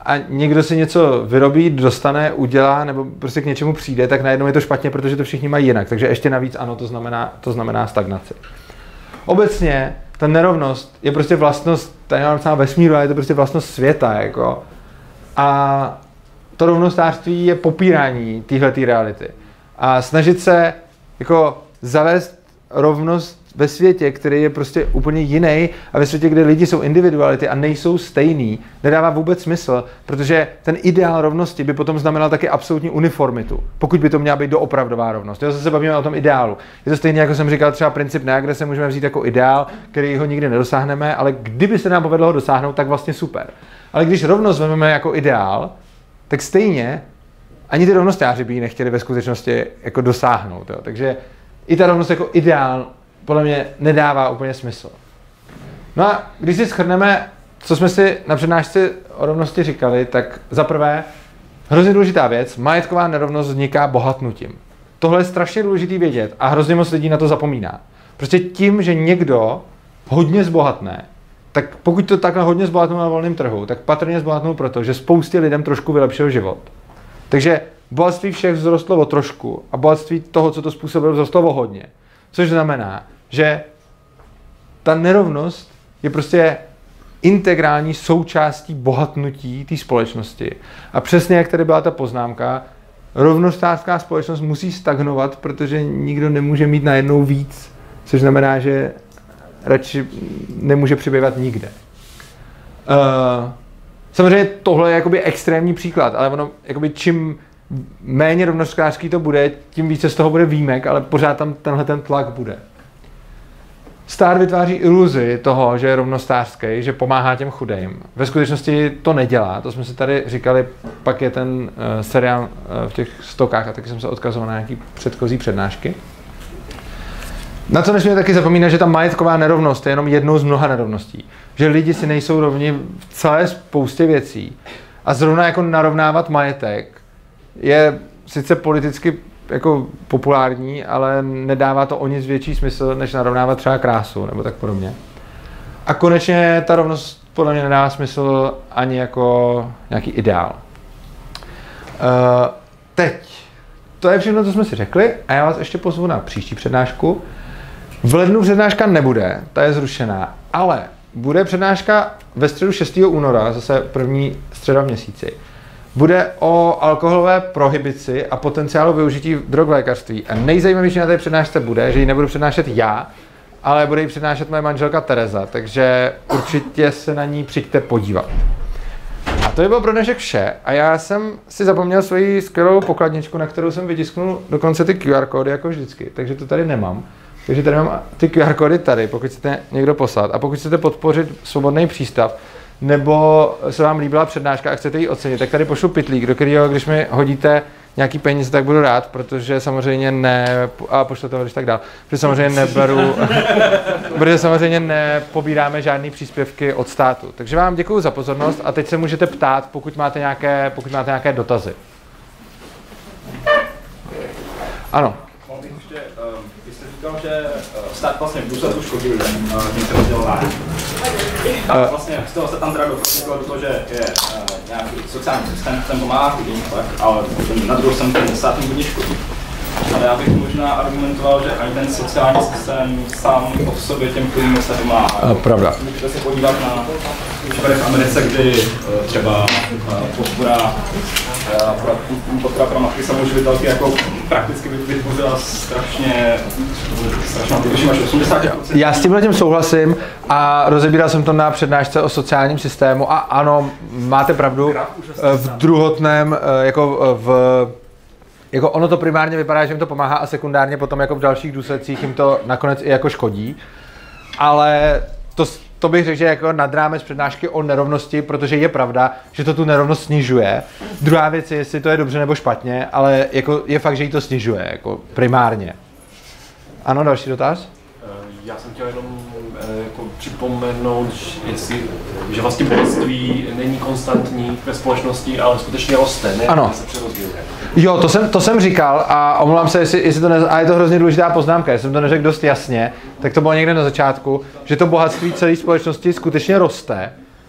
a někdo si něco vyrobí, dostane, udělá nebo prostě k něčemu přijde, tak najednou je to špatně, protože to všichni mají jinak. Takže ještě navíc ano, to znamená, to znamená stagnaci. Obecně ta nerovnost je prostě vlastnost, tady mám třeba vesmíru, ale je to prostě vlastnost světa. Jako. A to rovnostářství je popírání téhletý reality. A snažit se jako zavést rovnost ve světě, který je prostě úplně jiný a ve světě, kde lidi jsou individuality a nejsou stejný, nedává vůbec smysl, protože ten ideál rovnosti by potom znamenal taky absolutní uniformitu, pokud by to měla být doopravdová rovnost. Jo, zase se bavíme o tom ideálu. Je to stejně, jako jsem říkal, třeba princip neagrese můžeme vzít jako ideál, který ho nikdy nedosáhneme, ale kdyby se nám povedlo ho dosáhnout, tak vlastně super. Ale když rovnost vezmeme jako ideál, tak stejně ani ty rovnostáři by ji nechtěli ve skutečnosti jako dosáhnout. Jo. Takže i ta rovnost jako ideál podle mě nedává úplně smysl. No a když si shrneme, co jsme si na přednášce o rovnosti říkali, tak za prvé, hrozně důležitá věc, majetková nerovnost vzniká bohatnutím. Tohle je strašně důležitý vědět a hrozně moc lidí na to zapomíná. Prostě tím, že někdo hodně zbohatne, tak pokud to takhle hodně zbohatnou na volném trhu, tak patrně zbohatnou proto, že spoustě lidem trošku vylepšil život. Takže bohatství všech vzrostlo o trošku a bohatství toho, co to způsobilo, vzrostlo o hodně. Což znamená, že ta nerovnost je prostě integrální součástí bohatnutí té společnosti. A přesně jak tady byla ta poznámka, rovnostářská společnost musí stagnovat, protože nikdo nemůže mít najednou víc, což znamená, že radši nemůže přibývat nikde. Uh, samozřejmě tohle je jakoby extrémní příklad, ale ono, jakoby čím méně rovnostářský to bude, tím více z toho bude výjimek, ale pořád tam tenhle ten tlak bude. Stát vytváří iluzi toho, že je rovnostářský, že pomáhá těm chudým. Ve skutečnosti to nedělá, to jsme si tady říkali, pak je ten uh, seriál uh, v těch stokách a taky jsem se odkazoval na nějaký předchozí přednášky. Na co nesmíme taky zapomínat, že ta majetková nerovnost je jenom jednou z mnoha nerovností. Že lidi si nejsou rovni v celé spoustě věcí. A zrovna jako narovnávat majetek je sice politicky jako populární, ale nedává to o nic větší smysl, než narovnávat třeba krásu nebo tak podobně. A konečně ta rovnost podle mě nedává smysl ani jako nějaký ideál. Uh, teď, to je všechno, co jsme si řekli a já vás ještě pozvu na příští přednášku. V lednu přednáška nebude, ta je zrušená, ale bude přednáška ve středu šestého února, zase první středa v měsíci. Bude o alkoholové prohibici a potenciálu využití drog v lékařství. A nejzajímavější na té přednášce bude, že ji nebudu přednášet já, ale bude ji přednášet moje manželka Tereza, takže určitě se na ní přijďte podívat. A to by bylo pro dnešek vše. A já jsem si zapomněl svoji skvělou pokladničku, na kterou jsem vytisknul dokonce ty Q R kódy jako vždycky, takže to tady nemám. Takže tady mám ty Q R kódy tady, pokud chcete někdo poslat. A pokud chcete podpořit Svobodný přístav, nebo se vám líbila přednáška a chcete ji ocenit, tak tady pošlu pytlík, do kterého, když mi hodíte nějaký peníze, tak budu rád, protože samozřejmě ne, a pošlu to když tak dál, protože samozřejmě neberu, protože samozřejmě nepobíráme žádný příspěvky od státu. Takže vám děkuji za pozornost a teď se můžete ptát, pokud máte nějaké, pokud máte nějaké dotazy. Ano. Vy jste říkal, že stát vlastně v důsledku škodí lidem, tím se rozdělování. A vlastně z toho se tam teda dokončilo do toho, že je nějaký sociální systém, ten pomáhá chudým, ale na druhou stranu ten stát hodně škodí. Ale já bych možná argumentoval, že ani ten sociální systém sám o sobě těm chudým se pomáhá. Pravda. Můžete se podívat na případy v Americe, kdy třeba podpora podpora pro matky samoživitelky jako prakticky vytvořila strašně, strašně vyšší až osmdesát procent. Já s tímhle tím souhlasím a rozebíral jsem to na přednášce o sociálním systému a ano, máte pravdu, v druhotném, jako v Jako ono to primárně vypadá, že jim to pomáhá a sekundárně potom jako v dalších důsledcích jim to nakonec i jako škodí. Ale to, to bych řekl, že jako nad rámec přednášky o nerovnosti, protože je pravda, že to tu nerovnost snižuje. Druhá věc je, jestli to je dobře nebo špatně, ale jako je fakt, že jí to snižuje, jako primárně. Ano, další dotaz? Já jsem chtěl jenom jako připomenout, jestli, že vlastně bohatství není konstantní ve společnosti, ale skutečně roste, ne? Ano. Se přerozděluje. Jo, to jsem, to jsem říkal a omlouvám se, jestli, jestli to ne, a je to hrozně důležitá poznámka, jestli jsem to neřekl dost jasně, tak to bylo někde na začátku, že to bohatství celé společnosti skutečně roste,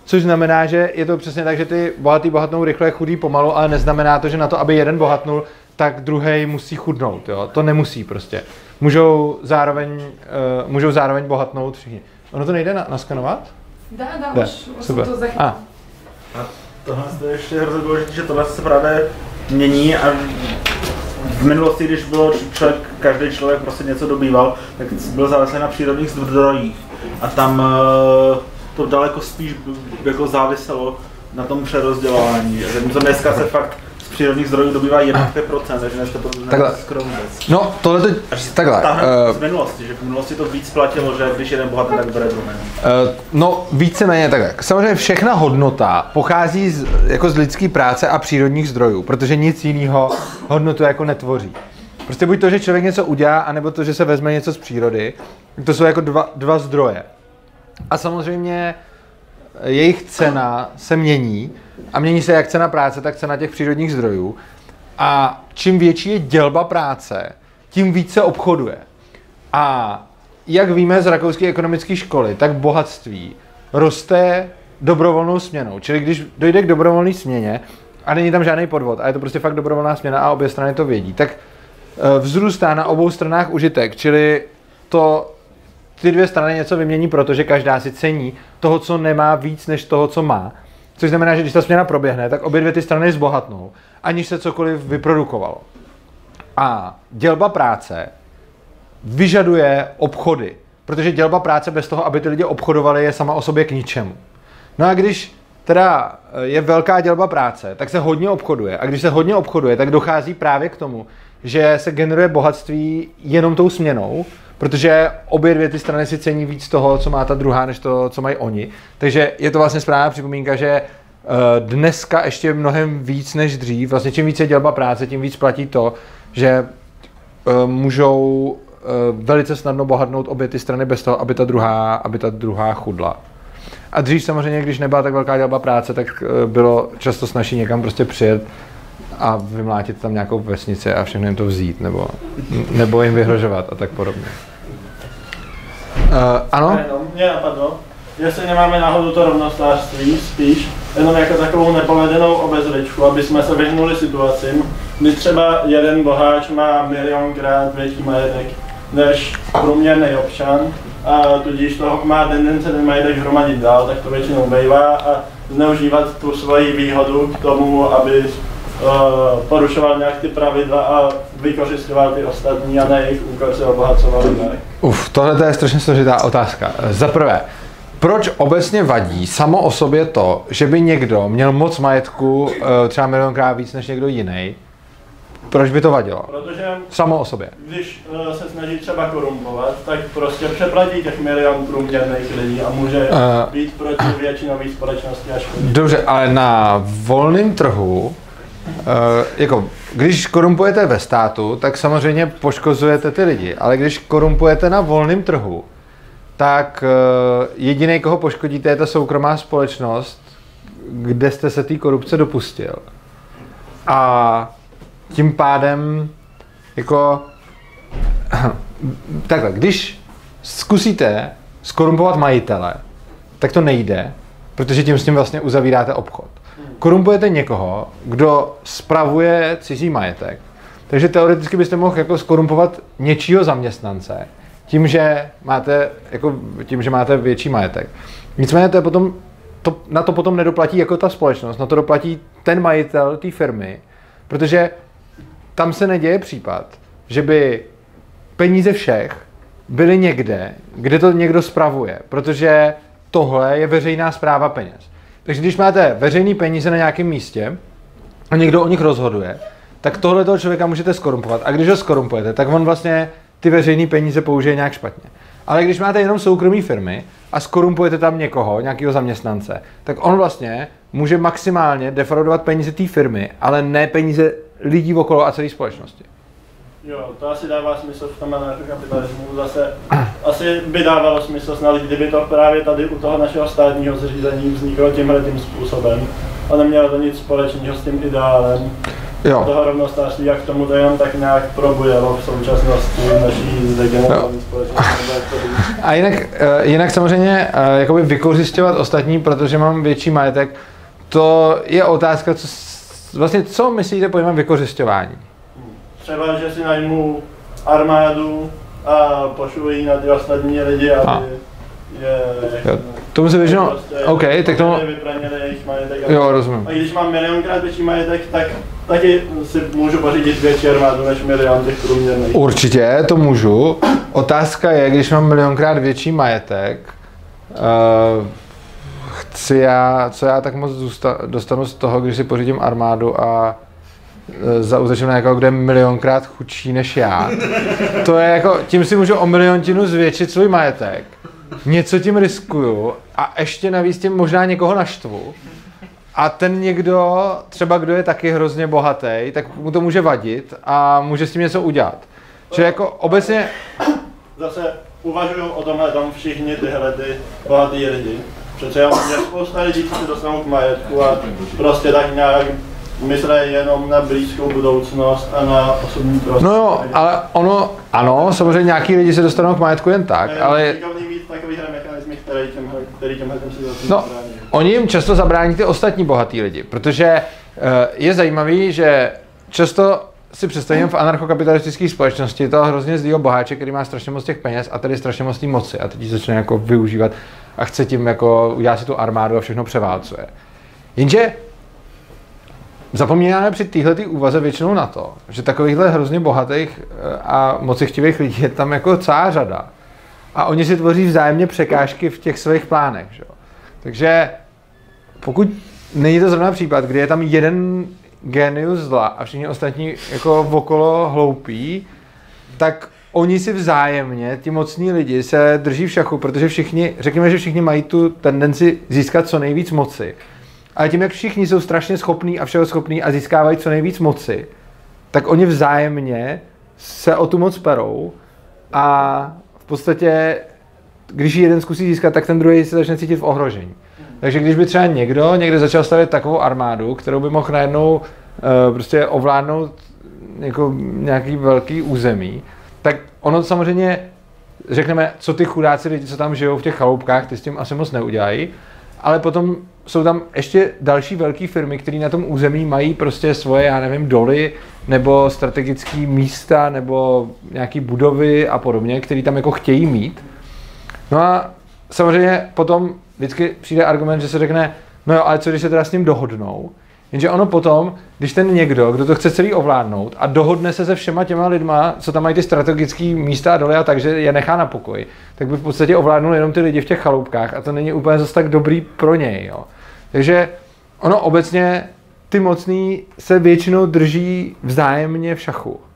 což znamená, že je to přesně tak, že ty bohatý bohatnou rychle, chudý pomalu, ale neznamená to, že na to, aby jeden bohatnul, tak druhý musí chudnout, jo? To nemusí prostě. Můžou zároveň, uh, můžou zároveň bohatnout všichni. Ono to nejde na, naskanovat? Dá, dá, Jde. už Super. to zachytám. A. A tohle je ještě hrozně důležité, že tohle se právě mění a v minulosti, když bylo člověk, každý člověk prostě něco dobýval, tak byl závislý na přírodních zdrojích a tam uh, to daleko spíš jako záviselo na tom přerozdělování. To dneska se fakt z přírodních zdrojů dobývá jedna procent, takže dneska to takhle. skoro vůbec. No, tohle to, takhle. Uh, z minulosti, že v minulosti to víc platilo, že když jeden bohatý, tak bere druhý. Uh, no, víceméně takhle. Samozřejmě všechna hodnota pochází z, jako z lidské práce a přírodních zdrojů, protože nic jiného hodnotu jako netvoří. Prostě buď to, že člověk něco udělá, anebo to, že se vezme něco z přírody, to jsou jako dva, dva zdroje. A samozřejmě jejich cena se mění a mění se jak cena práce, tak cena těch přírodních zdrojů. A čím větší je dělba práce, tím více obchoduje. A jak víme z rakouské ekonomické školy, tak bohatství roste dobrovolnou směnou. Čili když dojde k dobrovolné směně a není tam žádný podvod a je to prostě fakt dobrovolná směna a obě strany to vědí, tak vzrůstá na obou stranách užitek, čili to ty dvě strany něco vymění, protože každá si cení toho, co nemá víc než toho, co má. Což znamená, že když ta směna proběhne, tak obě dvě ty strany zbohatnou, aniž se cokoliv vyprodukovalo. A dělba práce vyžaduje obchody, protože dělba práce bez toho, aby ty lidi obchodovali, je sama o sobě k ničemu. No a když teda je velká dělba práce, tak se hodně obchoduje. A když se hodně obchoduje, tak dochází právě k tomu, že se generuje bohatství jenom tou směnou, protože obě dvě ty strany si cení víc toho, co má ta druhá, než to, co mají oni. Takže je to vlastně správná připomínka, že dneska ještě mnohem víc než dřív, vlastně čím více dělba práce, tím víc platí to, že můžou velice snadno bohatnout obě ty strany bez toho, aby ta druhá, aby ta druhá chudla. A dřív samozřejmě, když nebyla tak velká dělba práce, tak bylo často snazší někam prostě přijet a vymlátit tam nějakou vesnici a všechno jim to vzít, nebo, nebo jim vyhrožovat a tak podobně. Uh, ano? Mě napadlo, jestli nemáme náhodou to rovnostářství, spíš jenom jako takovou nepovedenou obezličku, aby jsme se vyhnuli situacím, kdy třeba jeden boháč má milionkrát větší majetek než průměrný občan a tudíž toho má tendence ten majetek hromadit dál, tak to většinou bývá a zneužívat tu svoji výhodu k tomu, aby Uh, porušoval nějak ty pravidla a vykořišťoval ty ostatní a na jejich úkor se obohacovali. Uf, tohle je strašně složitá otázka. Za prvé, proč obecně vadí samo o sobě to, že by někdo měl moc majetku, uh, třeba milionkrát víc než někdo jiný? Proč by to vadilo? Protože samo o sobě. Když uh, se snaží třeba korumpovat, tak prostě přeplatí těch milion průměrných lidí a může uh, být proti většinové společnosti a škodit. Dobře, ale na volném trhu Uh, jako, když korumpujete ve státu, tak samozřejmě poškozujete ty lidi, ale když korumpujete na volném trhu, tak uh, jediný, koho poškodíte, je ta soukromá společnost, kde jste se té korupce dopustil. A tím pádem, jako, takhle, když zkusíte skorumpovat majitele, tak to nejde, protože tím s tím vlastně uzavíráte obchod. Korumpujete někoho, kdo spravuje cizí majetek, takže teoreticky byste mohl jako skorumpovat něčího zaměstnance tím, že máte, jako, tím, že máte větší majetek. Nicméně to je potom, to, na to potom nedoplatí jako ta společnost, na to doplatí ten majitel té firmy, protože tam se neděje případ, že by peníze všech byly někde, kde to někdo spravuje, protože tohle je veřejná správa peněz. Takže když máte veřejný peníze na nějakém místě a někdo o nich rozhoduje, tak tohle toho člověka můžete skorumpovat. A když ho skorumpujete, tak on vlastně ty veřejné peníze použije nějak špatně. Ale když máte jenom soukromé firmy a skorumpujete tam někoho, nějakého zaměstnance, tak on vlastně může maximálně defraudovat peníze té firmy, ale ne peníze lidí okolo a celé společnosti. Jo, to asi dává smysl v tom anarchokapitalismu. Zase asi by dávalo smysl snad, kdyby to právě tady u toho našeho státního zřízení vzniklo tímhletím způsobem. A nemělo to nic společného s tím ideálem jo. toho rovnostářství, jak tomu to jenom tak nějak probujelo v současnosti naší zdegenerované společnosti. A jinak, jinak samozřejmě jakoby vykořisťovat ostatní, protože mám větší majetek, to je otázka, co, vlastně co myslíte pojmem vykořisťování? Třeba, že si najmu armádu a pošlu ji na ty ostatní lidi, aby a. je... Jo, tomu se většinou, prostě, OK, tak tomu... Majetek, jo, rozumím. A když mám milionkrát větší majetek, tak taky si můžu pořídit větší armádu než milion těch průměrných. Určitě, to můžu. Otázka je, když mám milionkrát větší majetek, uh, chci já, co já tak moc zůsta, dostanu z toho, když si pořídím armádu a uh, zaútočím na někoho, kdo je milionkrát chudší než já. To je jako, tím si můžu o miliontinu zvětšit svůj majetek. Něco tím riskuju a ještě navíc tím možná někoho naštvu. A ten někdo, třeba kdo je taky hrozně bohatý, tak mu to může vadit a může s tím něco udělat. Čili jako obecně... Zase uvažují o tomhle tam všichni tyhle ty bohatý lidi. Přece jenom je spousta lidí, co se dostanou k majetku a prostě tak nějak myslí jenom na blízkou budoucnost a na osobní prostor. No jo, ale ono, ano, samozřejmě nějaký lidi se dostanou k majetku jen tak, je ale... Je mít takovýhle mechanismy, který těmhle, který těmhle situacím no, zabrání. Oni jim často zabrání ty ostatní bohatý lidi, protože uh, je zajímavý, že často si představím v anarchokapitalistické společnosti toho hrozně zlýho boháče, který má strašně moc těch peněz a tedy strašně moc té moci a teď ji začne jako využívat a chce tím jako udělat si tu armádu a všechno převálcuje. Jenže zapomínáme při téhletý úvaze většinou na to, že takovýchhle hrozně bohatých a mocichtivých lidí je tam jako celá řada. A oni si tvoří vzájemně překážky v těch svých plánech. Že? Takže pokud není to zrovna případ, kdy je tam jeden génius zla a všichni ostatní jako okolo hloupí, tak oni si vzájemně, ti mocní lidi, se drží v šachu, protože všichni, řekněme, že všichni mají tu tendenci získat co nejvíc moci. Ale tím, jak všichni jsou strašně schopní a všeho schopní a získávají co nejvíc moci, tak oni vzájemně se o tu moc perou a v podstatě, když jeden zkusí získat, tak ten druhý se začne cítit v ohrožení. Takže když by třeba někdo někde začal stavět takovou armádu, kterou by mohl najednou uh, prostě ovládnout jako nějaký velký území, tak ono samozřejmě, řekneme, co ty chudáci lidi, co tam žijou v těch chaloupkách, ty s tím asi moc neudělají, ale potom jsou tam ještě další velké firmy, které na tom území mají prostě svoje, já nevím, doly, nebo strategické místa, nebo nějaké budovy a podobně, které tam jako chtějí mít. No a samozřejmě potom vždycky přijde argument, že se řekne, no jo, ale co když se teda s ním dohodnou? Jenže ono potom, když ten někdo, kdo to chce celý ovládnout a dohodne se se všema těma lidma, co tam mají ty strategické místa a doly a takže je nechá na pokoji, tak by v podstatě ovládnul jenom ty lidi v těch chaloupkách a to není úplně zase tak dobrý pro něj. Jo. Takže ono obecně, ty mocný se většinou drží vzájemně v šachu. Uh,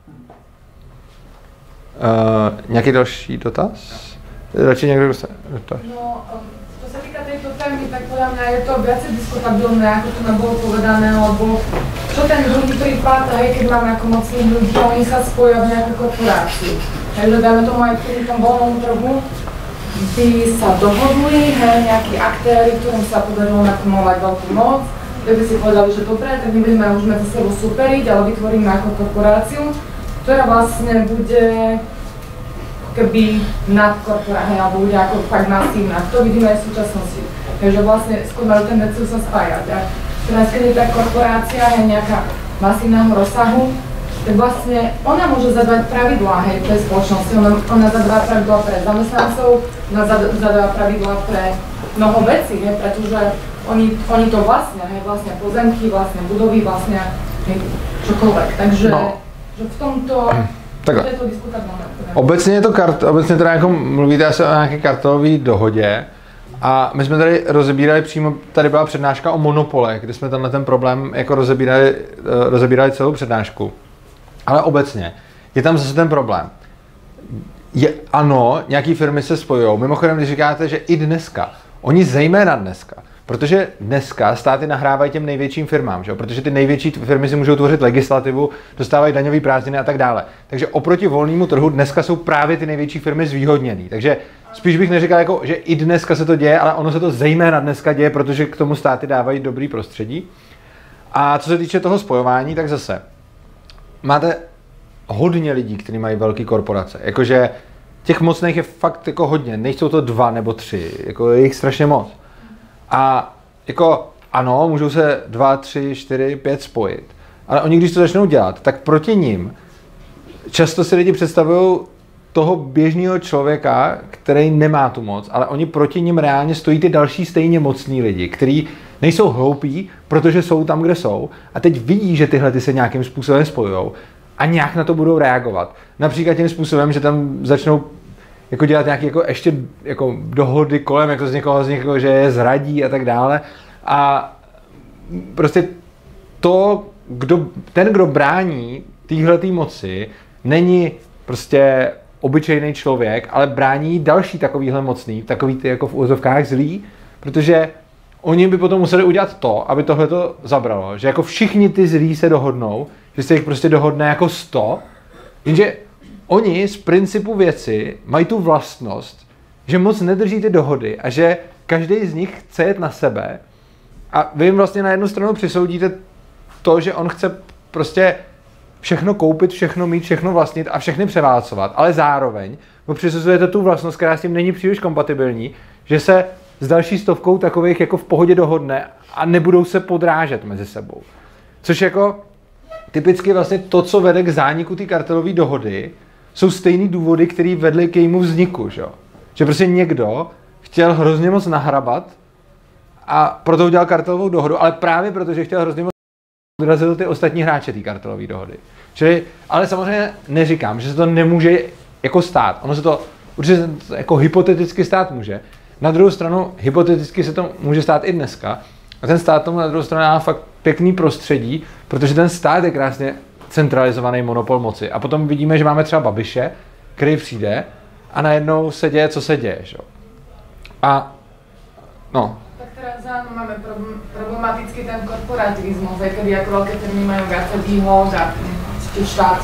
nějaký další dotaz? Radši někdo dostane dotaz? No, čo sa týka tejto témy, tak podľa mňa je to viacej diskutabilné, ako tu nám bolo povedané, lebo čo ten druhý prípad, hej, keď máme ako mocných ľudí, oni sa spoja v nejakú korporáciu. Takže dajme tomu aj pri tom voľnom trhu, by sa dohodli, hej, nejakí aktéry, ktorým sa podarilo nakumulovať veľkú moc, tak by si povedali, že dobre, tak nebudeme už medzi sebou superiť, ale vytvoríme ako korporáciu, ktorá vlastne bude keby nadkorporácia, alebo bude ako fakt masívna. To vidíme aj v súčasnosti. Takže vlastne skôr majú tendenciu sa spájať. A teraz, keď je tá korporácia je nejaká masívneho rozsahu, tak vlastne ona môže zadávať pravidlá, hej, tej spoločnosti. Ona, ona zadáva pravidlá pre zamestnancov, ona zadáva pravidlá pre mnoho vecí, hej, pretože oni, oni to vlastne, hej, vlastne pozemky, vlastne budovy, vlastne hej, čokoľvek. Takže no. že v tomto Takhle. je to diskutabilné. Obecně je to kart, obecně teda jako mluvíte asi o nějaké kartelové dohodě a my jsme tady rozebírali přímo, tady byla přednáška o monopolech, kde jsme tenhle ten problém jako rozebírali, rozebírali celou přednášku. Ale obecně je tam zase ten problém. Je, ano, nějaký firmy se spojujou. Mimochodem, když říkáte, že i dneska, oni zejména dneska, protože dneska státy nahrávají těm největším firmám, že? Protože ty největší firmy si můžou tvořit legislativu, dostávají daňové prázdniny a tak dále. Takže oproti volnému trhu dneska jsou právě ty největší firmy zvýhodněný. Takže spíš bych neříkal, jako, že i dneska se to děje, ale ono se to zejména dneska děje, protože k tomu státy dávají dobrý prostředí. A co se týče toho spojování, tak zase máte hodně lidí, kteří mají velké korporace. Jakože těch mocných je fakt jako hodně, nejsou to dva nebo tři, jako je jich strašně moc. A jako ano, můžou se dva, tři, čtyři, pět spojit, ale oni když to začnou dělat, tak proti nim často si lidi představují toho běžného člověka, který nemá tu moc, ale oni proti nim reálně stojí ty další stejně mocní lidi, kteří nejsou hloupí, protože jsou tam, kde jsou a teď vidí, že tyhle ty se nějakým způsobem spojujou a nějak na to budou reagovat. Například tím způsobem, že tam začnou jako dělat nějaké jako ještě jako dohody kolem, jako z někoho, z někoho, že je zradí a tak dále. A prostě to, kdo, ten, kdo brání téhletý moci, není prostě obyčejný člověk, ale brání další takovýhle mocný, takový ty jako v úzovkách zlý, protože oni by potom museli udělat to, aby tohle to zabralo, že jako všichni ty zlí se dohodnou, že se jich prostě dohodne jako sto, jenže oni z principu věci mají tu vlastnost, že moc nedrží ty dohody a že každý z nich chce jet na sebe a vy jim vlastně na jednu stranu přisoudíte to, že on chce prostě všechno koupit, všechno mít, všechno vlastnit a všechny převálcovat, ale zároveň mu přisuzujete tu vlastnost, která s tím není příliš kompatibilní, že se s další stovkou takových jako v pohodě dohodne a nebudou se podrážet mezi sebou. Což jako typicky vlastně to, co vede k zániku té kartelové dohody, jsou stejný důvody, které vedly k jejímu vzniku, že? Že prostě někdo chtěl hrozně moc nahrabat a proto udělal kartelovou dohodu, ale právě protože chtěl hrozně moc odrazil ty ostatní hráče té kartelové dohody. Čili, ale samozřejmě neříkám, že se to nemůže jako stát. Ono se to určitě jako hypoteticky stát může. Na druhou stranu, hypoteticky se to může stát i dneska. A ten stát tomu na druhou stranu má fakt pěkný prostředí, protože ten stát je krásně centralizovaný monopol moci. A potom vidíme, že máme třeba Babiše, který přijde a najednou se děje, co se děje. Že? A no. Tak teraz áno, máme problematický ten korporativizmus, aj kedy ako veľké firmy majú viacej výhod a či štát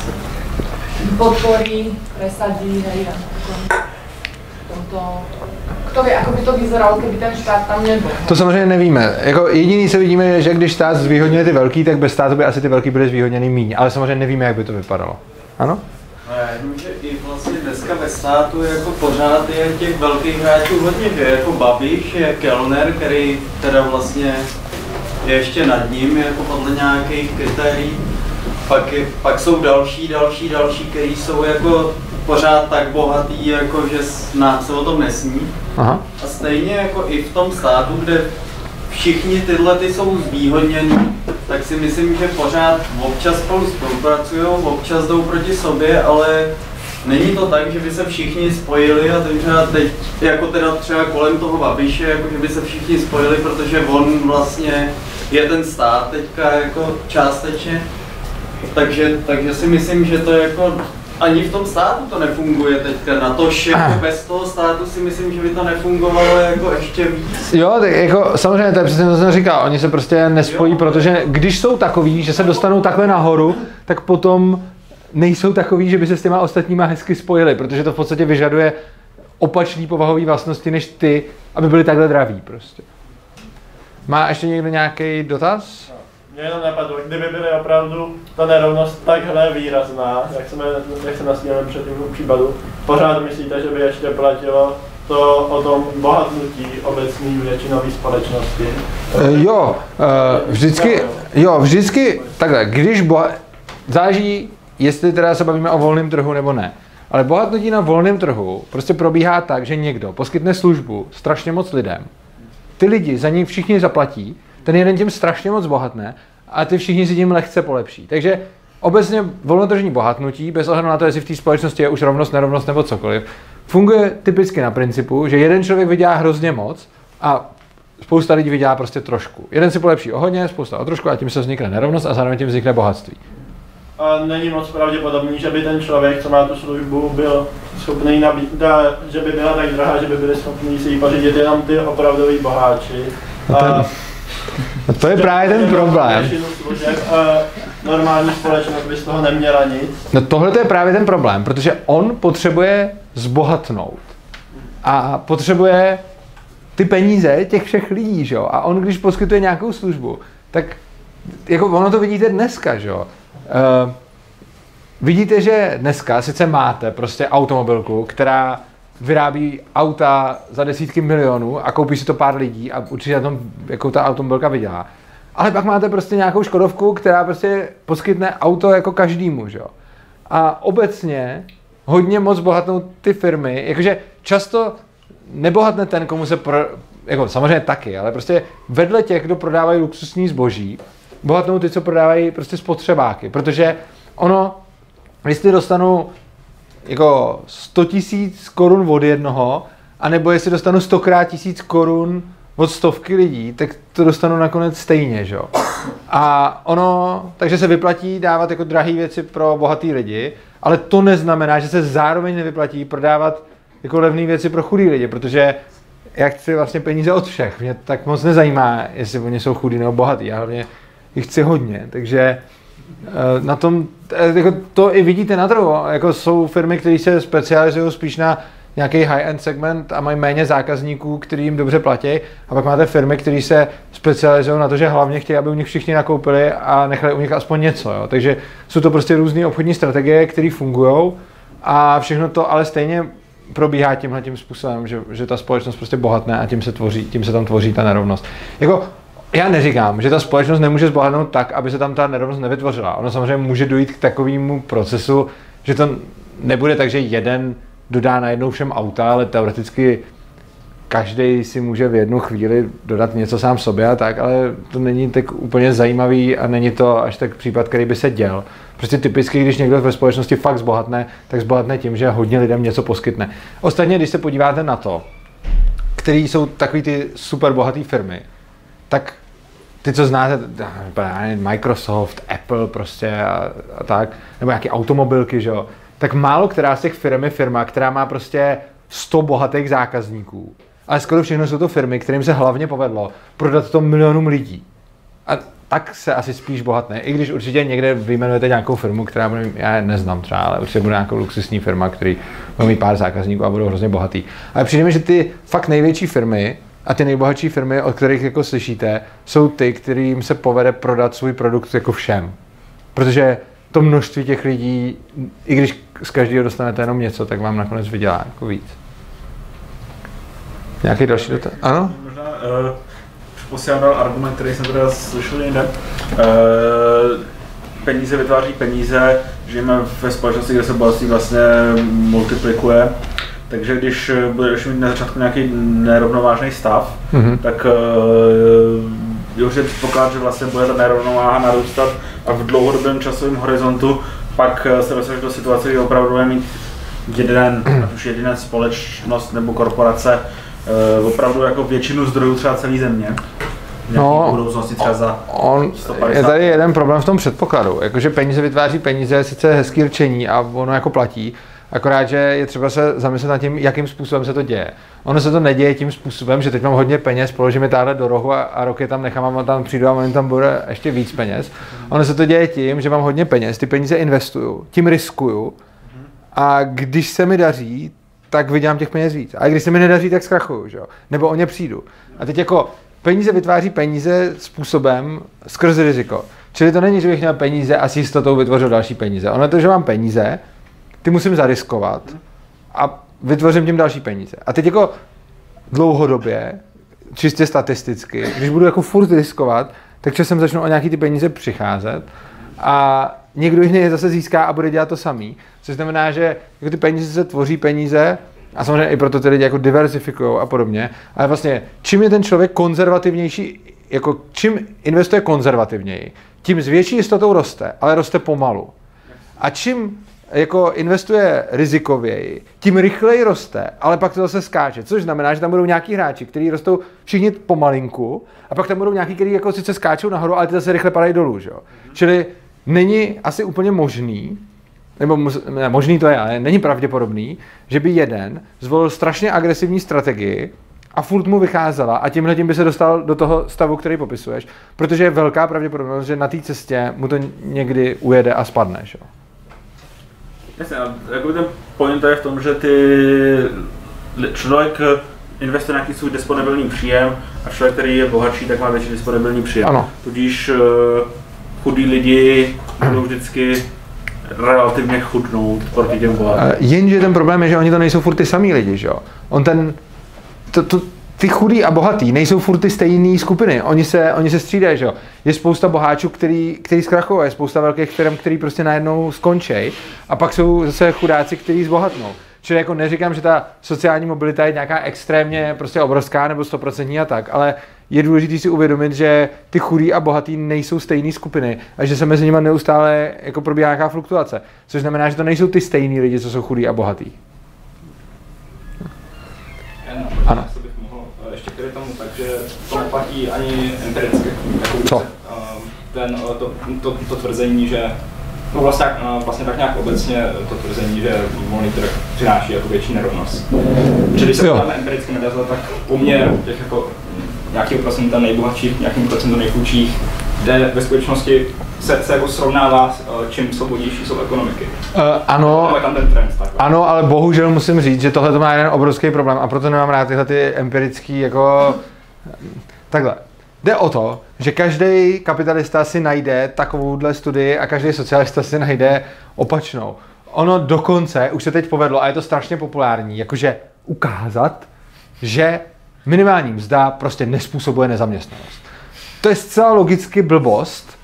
podporí, presadí, hej, a tomto. Kto ví, ako by to vyzeralo, keby ten štát tam nebyl? To samozřejmě nevíme. Jako jediný, co vidíme, je, že když stát zvýhodňuje ty velký, tak bez státu by asi ty velký byly zvýhodněný míň. Ale samozřejmě nevíme, jak by to vypadalo. Ano? No já jenom, že i vlastně dneska ve státu jako pořád je těch velkých hráčů hodně, že jako Babiš je Kellner, který teda vlastně je ještě nad ním, jako podle nějakých kritérií. Pak, je, pak jsou další, další, další, kteří jsou jako pořád tak bohatý, jako že se o tom nesní. Aha. A stejně jako i v tom státu, kde všichni tyhle ty jsou zvýhodnění, tak si myslím, že pořád občas spolu spolupracují, občas jdou proti sobě, ale není to tak, že by se všichni spojili a třeba teď, jako teda třeba kolem toho Babiše, jako že by se všichni spojili, protože on vlastně je ten stát teďka jako částečně. Takže, takže si myslím, že to jako ani v tom státu to nefunguje teďka, na to, že jako bez toho státu si myslím, že by to nefungovalo jako ještě víc. Jo, tak jako samozřejmě to je přesně to, co jsem říkal, oni se prostě nespojí, jo. Protože když jsou takový, že se dostanou takhle nahoru, tak potom nejsou takový, že by se s těma ostatníma hezky spojili, protože to v podstatě vyžaduje opačný povahový vlastnosti než ty, aby byli takhle draví prostě. Má ještě někdo nějaký dotaz? Mě jenom napadlo, kdyby byly opravdu ta nerovnost takhle výrazná, jak jsme, jak se nasměli před tím případu, pořád myslíte, že by ještě platilo to o tom bohatnutí obecní většinové společnosti? Uh, jo, uh, vždycky, jo, vždycky, takhle, když boha... záleží, jestli teda se bavíme o volném trhu nebo ne, ale bohatnutí na volném trhu prostě probíhá tak, že někdo poskytne službu strašně moc lidem, ty lidi za ní všichni zaplatí, ten jeden tím strašně moc bohatne a ty všichni si tím lehce polepší. Takže obecně volnotržní bohatnutí, bez ohledu na to, jestli v té společnosti je už rovnost, nerovnost nebo cokoliv, funguje typicky na principu, že jeden člověk vydělá hrozně moc a spousta lidí vydělá prostě trošku. Jeden si polepší o hodně, spousta o trošku a tím se vznikne nerovnost a zároveň tím vznikne bohatství. A není moc pravděpodobný, že by ten člověk, co má tu službu, byl schopný nabít, že by byla tak drahá, že by byli schopní si ji pořídit jenom ty opravdoví boháči. A no to je právě ten problém. A normální společnost by z toho neměla nic. No tohle je právě ten problém, protože on potřebuje zbohatnout. A potřebuje ty peníze těch všech lidí, že jo? A on, když poskytuje nějakou službu, tak jako ono to vidíte dneska, že jo? Uh, vidíte, že dneska sice máte prostě automobilku, která vyrábí auta za desítky milionů a koupí si to pár lidí a určitě na tom, jakou ta automobilka vydělá. Ale pak máte prostě nějakou Škodovku, která prostě poskytne auto jako každému, že jo. A obecně hodně moc bohatnou ty firmy, jakože často nebohatne ten, komu se pro, jako samozřejmě taky, ale prostě vedle těch, kdo prodávají luxusní zboží, bohatnou ty, co prodávají prostě spotřebáky, protože ono, jestli dostanu jako sto tisíc korun od jednoho, anebo jestli dostanu stokrát tisíc korun od stovky lidí, tak to dostanu nakonec stejně, že jo. A ono, takže se vyplatí dávat jako drahé věci pro bohatý lidi, ale to neznamená, že se zároveň nevyplatí prodávat jako levné věci pro chudý lidi, protože já chci vlastně peníze od všech. Mě tak moc nezajímá, jestli oni jsou chudí nebo bohatý, já hlavně jich chci hodně, takže na tom, jako to i vidíte na trhu, jako jsou firmy, které se specializují spíš na nějaký high-end segment a mají méně zákazníků, který jim dobře platí, a pak máte firmy, které se specializují na to, že hlavně chtějí, aby u nich všichni nakoupili a nechali u nich aspoň něco, jo. Takže jsou to prostě různé obchodní strategie, které fungují a všechno to ale stejně probíhá tímhle tím způsobem, že, že ta společnost prostě bohatne a tím se tvoří, tím se tam tvoří ta nerovnost. Jako já neříkám, že ta společnost nemůže zbohatnout tak, aby se tam ta nerovnost nevytvořila. Ono samozřejmě může dojít k takovému procesu, že to nebude tak, že jeden dodá najednou všem auta, ale teoreticky každý si může v jednu chvíli dodat něco sám sobě a tak, ale to není tak úplně zajímavý a není to až tak případ, který by se děl. Prostě typicky, když někdo ve společnosti fakt zbohatne, tak zbohatne tím, že hodně lidem něco poskytne. Ostatně, když se podíváte na to, který jsou takový ty super bohatý firmy, tak ty, co znáte, Microsoft, Apple prostě a, a tak, nebo nějaké automobilky, že jo, tak málo která z těch firm je firma, která má prostě sto bohatých zákazníků. Ale skoro všechno jsou to firmy, kterým se hlavně povedlo prodat to milionům lidí. A tak se asi spíš bohatne, i když určitě někde vyjmenujete nějakou firmu, která bude, já neznám třeba, ale určitě bude nějakou luxusní firma, který bude mít pár zákazníků a budou hrozně bohatý. Ale přijde mi, že ty fakt největší firmy a ty nejbohatší firmy, od kterých jako slyšíte, jsou ty, kterým se povede prodat svůj produkt jako všem. Protože to množství těch lidí, i když z každého dostanete jenom něco, tak vám nakonec vydělá jako víc. Nějaký další dotaz? Ano? Možná uh, posílám dal argument, který jsem teda slyšel jinde. Uh, peníze vytváří peníze, žijeme ve společnosti, kde se bohatství vlastně multiplikuje. Takže když budeš mít na začátku nějaký nerovnovážný stav, mm-hmm. tak uh, je už předpoklad, že vlastně bude ta nerovnováha narůstat a v dlouhodobém časovém horizontu pak se dostaneš do situace, kdy opravdu bude mít jeden, ať už jediná společnost nebo korporace, uh, opravdu jako většinu zdrojů třeba celé země. No, budoucnosti třeba za on, sto padesát. Je tady jeden problém v tom předpokladu, jakože peníze vytváří peníze, sice hezký rčení a ono jako platí, akorát, že je třeba se zamyslet nad tím, jakým způsobem se to děje. Ono se to neděje tím způsobem, že teď mám hodně peněz, položím je táhle do rohu a, a roky tam nechám a tam přijdu a on tam bude ještě víc peněz. Ono se to děje tím, že mám hodně peněz, ty peníze investuju, tím riskuju a když se mi daří, tak vydělám těch peněz víc. A když se mi nedaří, tak zkrachuju, že jo? Nebo o ně přijdu. A teď jako peníze vytváří peníze způsobem skrz riziko. Čili to není, že bych měl peníze a s jistotou vytvořil další peníze. Ono je to, že mám peníze, ty musím zariskovat a vytvořím tím další peníze. A teď jako dlouhodobě, čistě statisticky, když budu jako furt riskovat, tak časem začnu o nějaký ty peníze přicházet a někdo jiný je zase získá a bude dělat to samý. Což znamená, že jako ty peníze se tvoří peníze a samozřejmě i proto ty lidi jako diversifikují a podobně. Ale vlastně, čím je ten člověk konzervativnější, jako čím investuje konzervativněji, tím s větší jistotou roste, ale roste pomalu. A čím jako investuje rizikověji, tím rychleji roste, ale pak to zase skáče, což znamená, že tam budou nějaký hráči, kteří rostou všichni pomalinku, a pak tam budou nějaký, kteří jako sice skáčou nahoru, ale ty zase rychle padají dolů, že jo. Čili není asi úplně možný, nebo ne, možný to je, ale není pravděpodobný, že by jeden zvolil strašně agresivní strategii a furt mu vycházela a tímhle tím by se dostal do toho stavu, který popisuješ, protože je velká pravděpodobnost, že na té cestě mu to někdy ujede a spadne, že jo. Jasně, jako ten point je v tom, že ty člověk investuje nějaký svůj disponibilní příjem a člověk, který je bohatší, tak má větší disponibilní příjem. Ano. Tudíž uh, chudí lidi budou vždycky relativně chudnout proti těm bohatým. Jenže ten problém je, že oni to nejsou furt ty samý lidi, že jo. On ten, to, to, ty chudí a bohatý nejsou furt ty stejné skupiny, oni se, oni se střídají, že jo. Je spousta boháčů, který, který zkrachují, je spousta velkých firm, který prostě najednou skončí a pak jsou zase chudáci, kteří zbohatnou. Čili jako neříkám, že ta sociální mobilita je nějaká extrémně prostě obrovská nebo stoprocentní a tak, ale je důležité si uvědomit, že ty chudí a bohatý nejsou stejné skupiny a že se mezi nimi neustále jako probíhá nějaká fluktuace. Což znamená, že to nejsou ty stejný lidi, co jsou chudí a bohatý. Ano. Bych mohl ještě k tomu, takže to neplatí ani empiricky. Co? Ten, to, to, to tvrzení, že no vlastně, vlastně tak nějak obecně to tvrzení, že volný trh přináší jako větší nerovnost. Protože když se podíváme empiricky na data, tak poměr těch jako nějakého procenta nejbohatších, nějakým procentu nejchudších, kde ve skutečnosti se, se jako srovnává, čím svobodnější jsou ekonomiky. Uh, ano, tam ten trend, ano, ale bohužel musím říct, že tohle to má jeden obrovský problém a proto nemám rád tyhle ty empirický jako takhle. Jde o to, že každý kapitalista si najde takovouhle studii a každý socialista si najde opačnou. Ono dokonce už se teď povedlo, a je to strašně populární, jakože ukázat, že minimální mzda prostě nespůsobuje nezaměstnanost. To je zcela logicky blbost,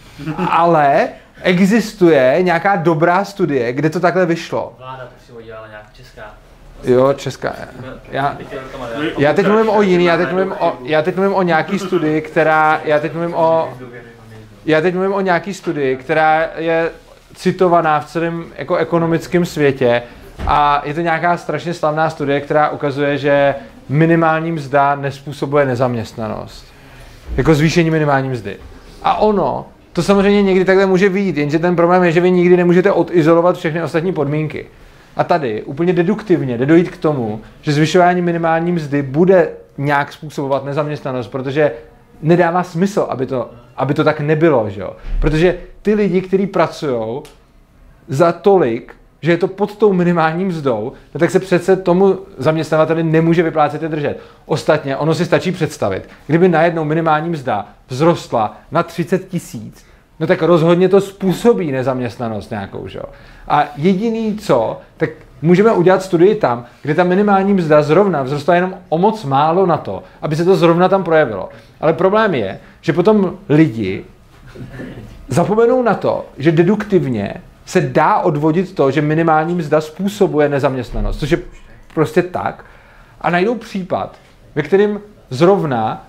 ale existuje nějaká dobrá studie, kde to takhle vyšlo. Vláda to si udělala nějak česká. Jo, česká. Já, já teď mluvím o jiný, já teď mluvím o, já teď mluvím o nějaký studii, která, já teď mluvím o, já teď mluvím o nějaký studii, která je citovaná v celém jako ekonomickém světě a je to nějaká strašně slavná studie, která ukazuje, že minimální mzda nespůsobuje nezaměstnanost. Jako zvýšení minimální mzdy. A ono, to samozřejmě někdy takhle může vyjít, jenže ten problém je, že vy nikdy nemůžete odizolovat všechny ostatní podmínky. A tady úplně deduktivně jde dojít k tomu, že zvyšování minimální mzdy bude nějak způsobovat nezaměstnanost, protože nedává smysl, aby to, aby to tak nebylo, že jo? Protože ty lidi, kteří pracují za tolik, že je to pod tou minimální mzdou, no tak se přece tomu zaměstnavateli nemůže vyplácet je držet. Ostatně, ono si stačí představit, kdyby najednou minimální mzda vzrostla na třicet tisíc, no tak rozhodně to způsobí nezaměstnanost nějakou, že jo. A jediný co, tak můžeme udělat studii tam, kde ta minimální mzda zrovna vzrostla jenom o moc málo na to, aby se to zrovna tam projevilo. Ale problém je, že potom lidi zapomenou na to, že deduktivně se dá odvodit to, že minimální mzda způsobuje nezaměstnanost, což je prostě tak, a najdou případ, ve kterém zrovna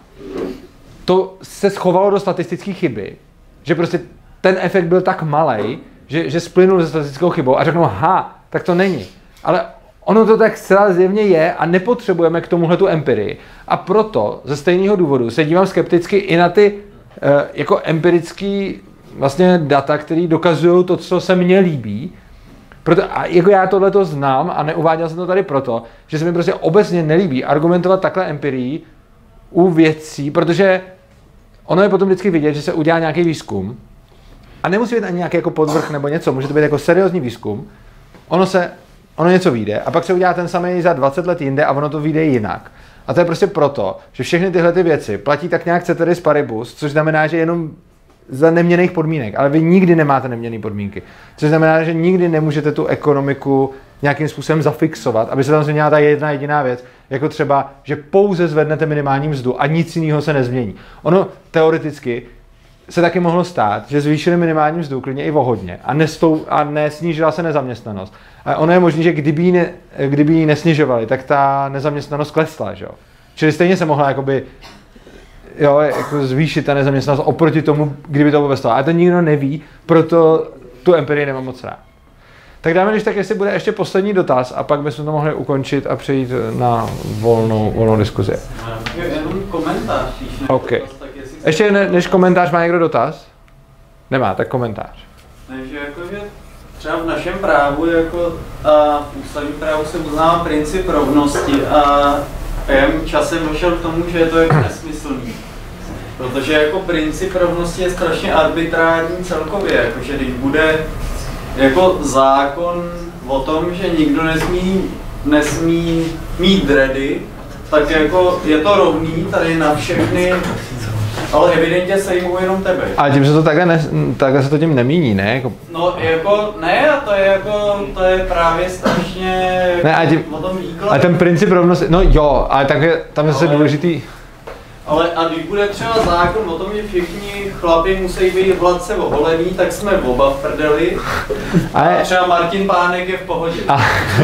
to se schovalo do statistické chyby, že prostě ten efekt byl tak malej, že, že splynul se statistickou chybou a řeknou, ha, tak to není. Ale ono to tak zcela zjevně je a nepotřebujeme k tomuhle tu empirii. A proto ze stejného důvodu se dívám skepticky i na ty uh, jako empirický vlastně data, které dokazují to, co se mně líbí. Proto, a jako já tohleto znám a neuváděl jsem to tady proto, že se mi prostě obecně nelíbí argumentovat takhle empirii u věcí, protože ono je potom vždycky vidět, že se udělá nějaký výzkum a nemusí být ani nějaký jako podvrh nebo něco, může to být jako seriózní výzkum, ono se, ono něco vyjde a pak se udělá ten samý za dvacet let jinde a ono to vyjde jinak. A to je prostě proto, že všechny tyhle ty věci platí tak nějak ceteris paribus, což znamená, že jenom za neměnných podmínek, ale vy nikdy nemáte neměnné podmínky. Což znamená, že nikdy nemůžete tu ekonomiku nějakým způsobem zafixovat, aby se tam změnila ta jedna jediná věc, jako třeba, že pouze zvednete minimální mzdu a nic jiného se nezmění. Ono teoreticky se taky mohlo stát, že zvýšili minimální mzdu klidně i o hodně a, nestou, a nesnížila se nezaměstnanost. A ono je možné, že kdyby ji, ne, kdyby ji nesnižovali, tak ta nezaměstnanost klesla, že jo? Čili stejně se mohla jakoby jo, jako zvýšit ta nezaměstnanost oproti tomu, kdyby to vůbec stalo. Ale to nikdo neví, proto tu empirii nemám moc rád. Tak dáme, když tak, jestli bude ještě poslední dotaz a pak bychom to mohli ukončit a přejít na volnou, volnou diskuzi. Jenom komentář, když ne, okay. dotaz, tak jestli ještě ne, než komentář, má někdo dotaz? Nemá, tak komentář. Ne, že jakože třeba v našem právu jako a v ústavním právu se uznává princip rovnosti a já časem došel k tomu, že je to jako nesmyslný. Protože jako princip rovnosti je strašně arbitrární celkově, jakože když bude jako zákon o tom, že nikdo nesmí, nesmí mít dready, tak jako je to rovný tady na všechny Ale evidentně sejmou jenom tebe. Ale tím se to takhle, ne, takhle se to tím nemíní, ne? Jako... No jako, ne, a to je jako, to je právě strašně ne, a tím, o tom výkladu. ale ten princip rovnosti, no jo, ale tak je, tam je zase důležitý. Ale a když bude třeba zákon o tom, že všichni chlapi musí být hladce oholený, tak jsme oba v prdeli. Ale... A třeba Martin Pánek je v pohodě. A...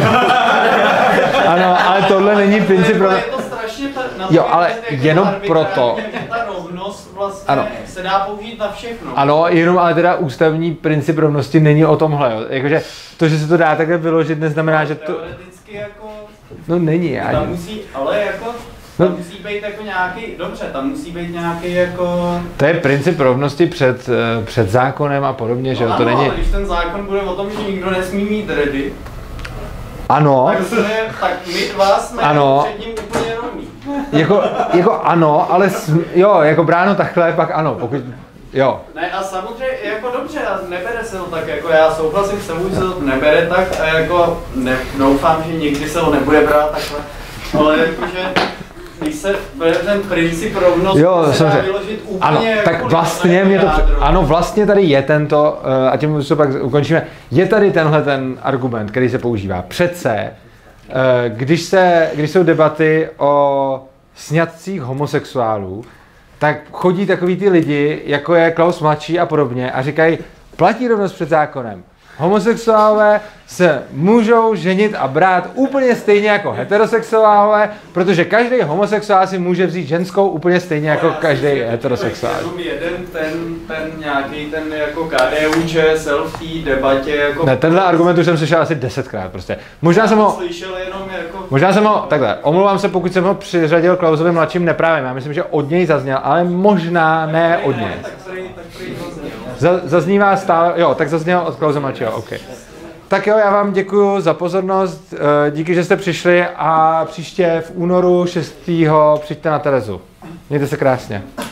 ano, ale tohle není princip pro... Je to strašně na jo, ale jenom proto. Ta rovnost vlastně ano. se dá použít na všechno. Ano, jenom ale teda ústavní princip rovnosti není o tomhle. Jo. Jakože to, že se to dá takhle vyložit, neznamená, že to... Teoreticky jako... No není, ani. Tam musí, ale jako... Tam no. musí být jako nějaký, dobře, tam musí být nějaký jako... To je princip rovnosti před, před zákonem a podobně, no že ano, to není... ale když ten zákon bude o tom, že nikdo nesmí mít dready, ano. Tak, se, tak my dva jsme ano. před ním úplně rovný. Jako, jako ano, ale sm, jo, jako bráno takhle, pak ano, pokud, jo. Ne a samozřejmě, jako dobře, nebere se to tak, jako já souhlasím s tebou, že se to nebere tak a jako ne, doufám, že nikdy se to nebude brát takhle, ale jakože... Když se ten princip rovnosti jo, se dá vyložit úplně ano, tak vlastně mě to, ano, vlastně tady je tento, a tím to pak ukončíme, je tady tenhle ten argument, který se používá. Přece, když, se, když jsou debaty o sňatcích homosexuálů, tak chodí takový ty lidi, jako je Klaus mladší a podobně, a říkají, platí rovnost před zákonem. Homosexuálové se můžou ženit a brát úplně stejně jako heterosexuálové, protože každý homosexuál si může vzít ženskou úplně stejně jako každý heterosexuál. Jenom jeden ten, ten nějaký ten jako K D U Č S L v té debatě jako... Ne, tenhle argument už jsem slyšel asi desetkrát prostě. Možná jsem ho... Slyšel jenom jako... Možná jsem ho... Takhle, omlouvám se, pokud jsem ho přiřadil Klausovi mladším neprávem. Já myslím, že od něj zazněl, ale možná ne od něj. Zaznívá stále... Jo, tak zazněl od Klause mladšího, OK. Tak jo, já vám děkuju za pozornost, díky, že jste přišli a příště v únoru šestého přijďte na Terezu. Mějte se krásně.